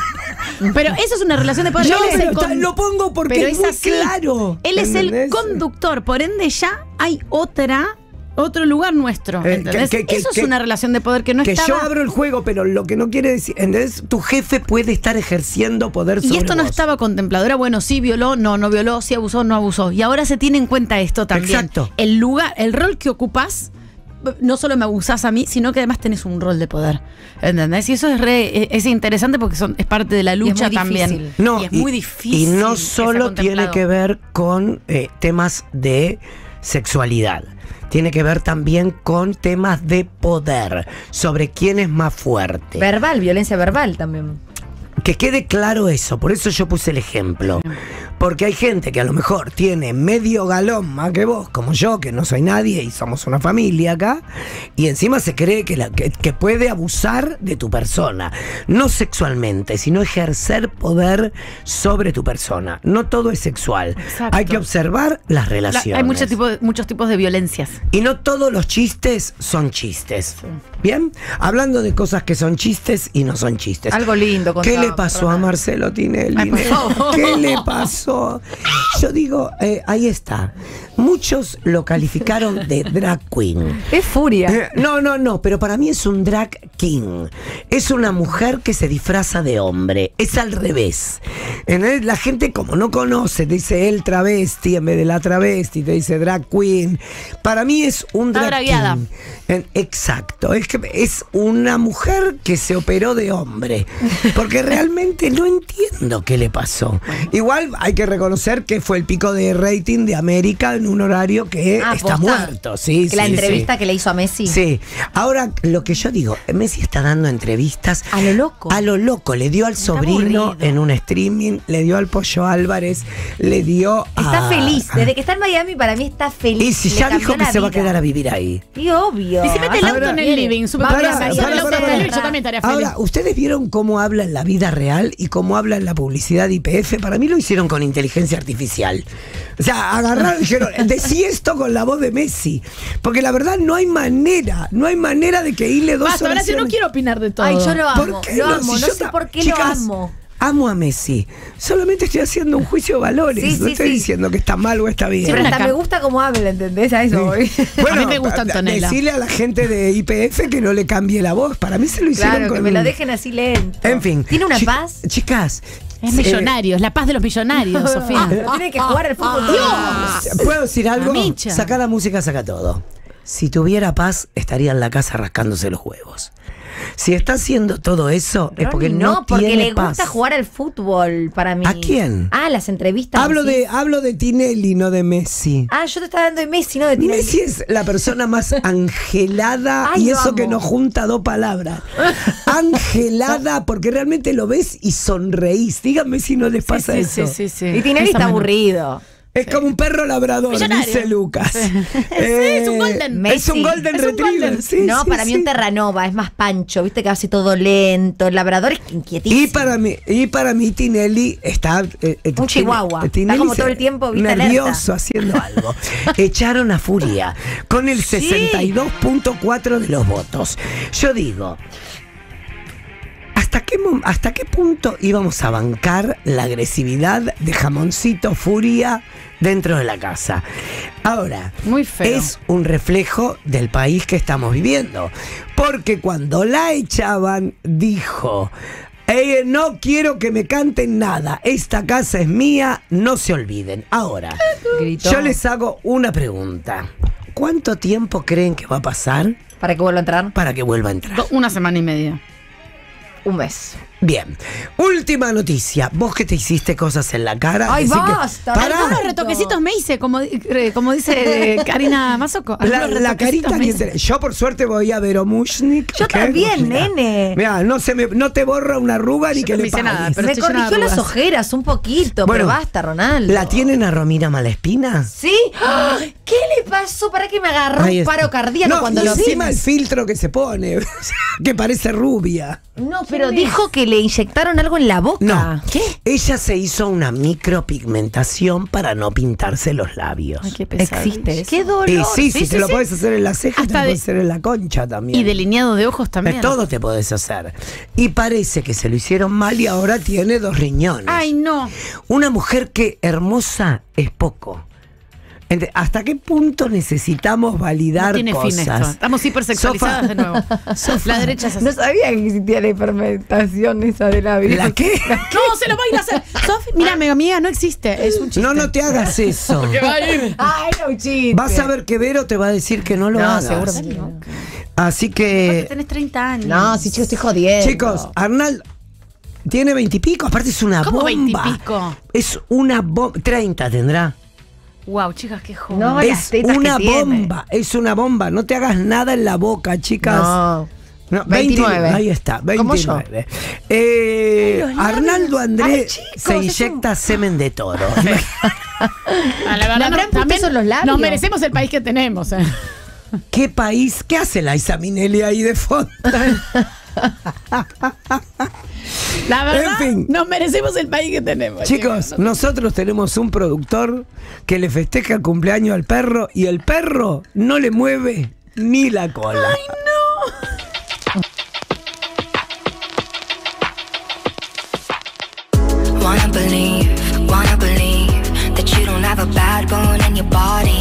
sí. Pero eso es una relación de poder. Yo Él es el pero con- lo pongo porque pero es es muy así. claro. Él es el ¿entendés? conductor, por ende ya hay otra, otro lugar nuestro. Eh, ¿entendés? que- que- Eso que- es una relación de poder que no que estaba. yo abro el juego, pero lo que no quiere decir, ¿entendés? Tu jefe puede estar ejerciendo poder sobre Y esto no vos. estaba contemplado. Era bueno, sí violó, no, no violó, sí abusó, no abusó. Y ahora se tiene en cuenta esto también. Exacto. El lugar, el rol que ocupás, no solo me abusás a mí, sino que además tenés un rol de poder. ¿Entendés? Y eso es re, es interesante porque son, es parte de la lucha muy también. difícil. No, y es muy difícil. Y no que sea solo tiene contemplado. que ver con eh, temas de sexualidad. Tiene que ver también con temas de poder, sobre quién es más fuerte. Verbal, violencia verbal también. Que quede claro eso, por eso yo puse el ejemplo. Porque hay gente que a lo mejor tiene medio galón más que vos, como yo, que no soy nadie y somos una familia acá, y encima se cree que, la, que, que puede abusar de tu persona. No sexualmente, sino ejercer poder sobre tu persona. No todo es sexual. Exacto. Hay que observar las La- relaciones. hay muchos tipos, muchos tipos de violencias. Y no todos los chistes son chistes. ¿Bien? Hablando de cosas que son chistes y no son chistes. Algo lindo, ¿Qué contame. le pasó a Marcelo Tinelli? Ay, por favor. ¿Qué le pasó? Yo digo, eh, ahí está. Muchos lo calificaron de drag queen. Es furia. Eh, no, no, no, pero para mí es un drag king. Es una mujer que se disfraza de hombre. Es al revés. En el- la gente como no conoce, dice el travesti en vez de la travesti, te dice drag queen. Para mí es un Está drag dragueada. king. En- exacto. Es que es una mujer que se operó de hombre. Porque realmente no entiendo qué le pasó. Igual hay que reconocer que fue el pico de rating de América en un horario que Ah, está posta. muerto. Sí, Que la sí, entrevista sí. que le hizo a Messi. Sí, ahora lo que yo digo, Messi está dando entrevistas a lo loco. A lo loco, le dio al sobrino aburrido. en un streaming, le dio al Pollo Álvarez, le dio a... Está feliz. Desde que está en Miami, para mí está feliz. Y si Le ya cambió dijo que la se va a vida. quedar a vivir ahí. Y obvio. Y se mete el auto Ahora- en el living, súper Para, feliz. para, Se mete el para, auto en para, el living, para. yo también estaría feliz. Ahora, ¿ustedes vieron cómo habla en la vida real y cómo habla en la publicidad de I P F? Para mí lo hicieron con inteligencia artificial. O sea, agarraron y dijeron, decí esto con la voz de Messi. Porque la verdad no hay manera, no hay manera de que hile dos Basta, ahora sí no oraciones. quiero opinar de todo. Ay, yo lo amo. ¿Por qué Lo no? amo. Si No yo sé ta- por qué Chicas, lo amo. Amo a Messi. Solamente estoy haciendo un juicio de valores. Sí, no sí, estoy sí. diciendo que está mal o está bien. Sí, pero hasta me gusta cómo habla, ¿entendés? A eso voy. Bueno, A mí me gusta Antonella. Decirle a la gente de I P F que no le cambie la voz. Para mí se lo hicieron Claro, con... que me lo dejen así lento. En fin. ¿Tiene una Chi- paz? Chicas. Es eh, millonario, es la paz de los millonarios, Sofía. Tiene que jugar al fútbol. Dios. ¿Puedo decir algo? Amicha. Saca la música, saca todo. Si tuviera paz, estaría en la casa rascándose los huevos. Si está haciendo todo eso, es porque Ronnie, no, no, porque tiene le paz. gusta jugar al fútbol para mí. ¿A quién? Ah, las entrevistas. Hablo ¿sí? de, hablo de Tinelli, no de Messi. Ah, yo te estaba dando de Messi, no de Tinelli. Messi es la persona más angelada Ay, y lo eso amo. que no junta dos palabras. Angelada, porque realmente lo ves y sonreís. Díganme si no les pasa sí, eso. sí, sí, sí. Y Tinelli Esa está mano. aburrido. Es como un perro labrador, Millonario. dice Lucas. Sí, es un golden. Es un Messi. golden Es un retriever. golden. Sí, no, sí, para mí sí. un Terranova es más pancho, viste que hace todo lento. El labrador es inquietísimo. Y para mí, y para mí Tinelli está eh, eh, Un chihuahua. Tinelli Está como se- todo el tiempo, viste, nervioso haciendo algo. Echaron a Furia con el sesenta y dos punto cuatro de los votos. Yo digo, ¿hasta qué, mom- ¿hasta qué punto íbamos a bancar la agresividad de Jamoncito Furia dentro de la casa? Ahora, Muy feo. es un reflejo del país que estamos viviendo. Porque cuando la echaban, dijo... "Eh, no quiero que me canten nada. Esta casa es mía, no se olviden." Ahora, Gritó. yo les hago una pregunta. ¿Cuánto tiempo creen que va a pasar Para que vuelva a entrar. para que vuelva a entrar? Do- Una semana y media. Un mes. Bien. Última noticia. Vos que te hiciste cosas en la cara. Ay, decí que- basta, Pará. Algunos retoquecitos me hice, como, eh, como dice eh, Karina Mazoco. La, Algunos la retoquecitos carita me que hice. te- yo por suerte voy a Vero Mushnik. Yo también, nene. Mira, no se me, no te borra una arruga ni Yo que no le me hice pagues. nada, pero Me estoy llena de corrigió las arrugas. ojeras un poquito, Bueno, pero basta, Ronaldo. ¿La tienen a Romina Malespina? ¿Sí? ¡Ah! ¿Qué le pasó? ¿Para que me agarró Ahí un está. paro cardíaco No, cuando y lo encima el vi? filtro que se pone, que parece rubia. No, pero dijo que le inyectaron algo en la boca. No. ¿Qué? Ella se hizo una micropigmentación para no pintarse los labios. Ay, qué pesado. Existe. ¡Qué dolor! Y sí, si Sí, te sí, lo sí. puedes hacer en la ceja, te Hasta lo de- puedes hacer en la concha también. Y delineado de ojos De también. todo te podés hacer. Y parece que se lo hicieron mal y ahora tiene dos riñones. Ay, no. Una mujer que hermosa es poco. Ente- ¿Hasta qué punto necesitamos validar No tiene cosas? fin esto. Estamos hipersexualizadas Sofa. de nuevo. La derecha es así. No sabía que existía la hipermentación esa de la vida. ¿La qué? No, se lo va a ir a hacer. Sofi, mira, amiga mía, no existe. Es un chiste. No, no te hagas eso. Porque va a ir. Ay, no, chiste. Vas a ver que Vero te va a decir que no lo No, hagas. seguramente no. Así Porque que, tenés treinta años. No, sí, chicos, estoy jodiendo. chicos, Arnaldo tiene veintipico, aparte es una ¿Cómo bomba. veintipico? Es una bomba. treinta tendrá. Wow, chicas, qué joven. No, las Es tetas una que tiene. bomba, es una bomba. No te hagas nada en la boca, chicas. No. No, veintinueve. veinte, ahí está, Como yo. veintinueve. Eh, Ay, los Arnaldo labios. André Ay, chicos, se es inyecta semen de toro. Ah, la ¿Le verdad, habrán no, puesto también eso en los labios? Nos merecemos el país que tenemos. eh. ¿Qué país? ¿Qué hace la Isa Minelli ahí de fondo? La verdad, En fin. nos merecemos el país que tenemos. Chicos, nosotros tenemos un productor que le festeja el cumpleaños al perro y el perro no le mueve ni la cola. ¡Ay, no! believe, wanna believe that you don't have a bad bone in your body.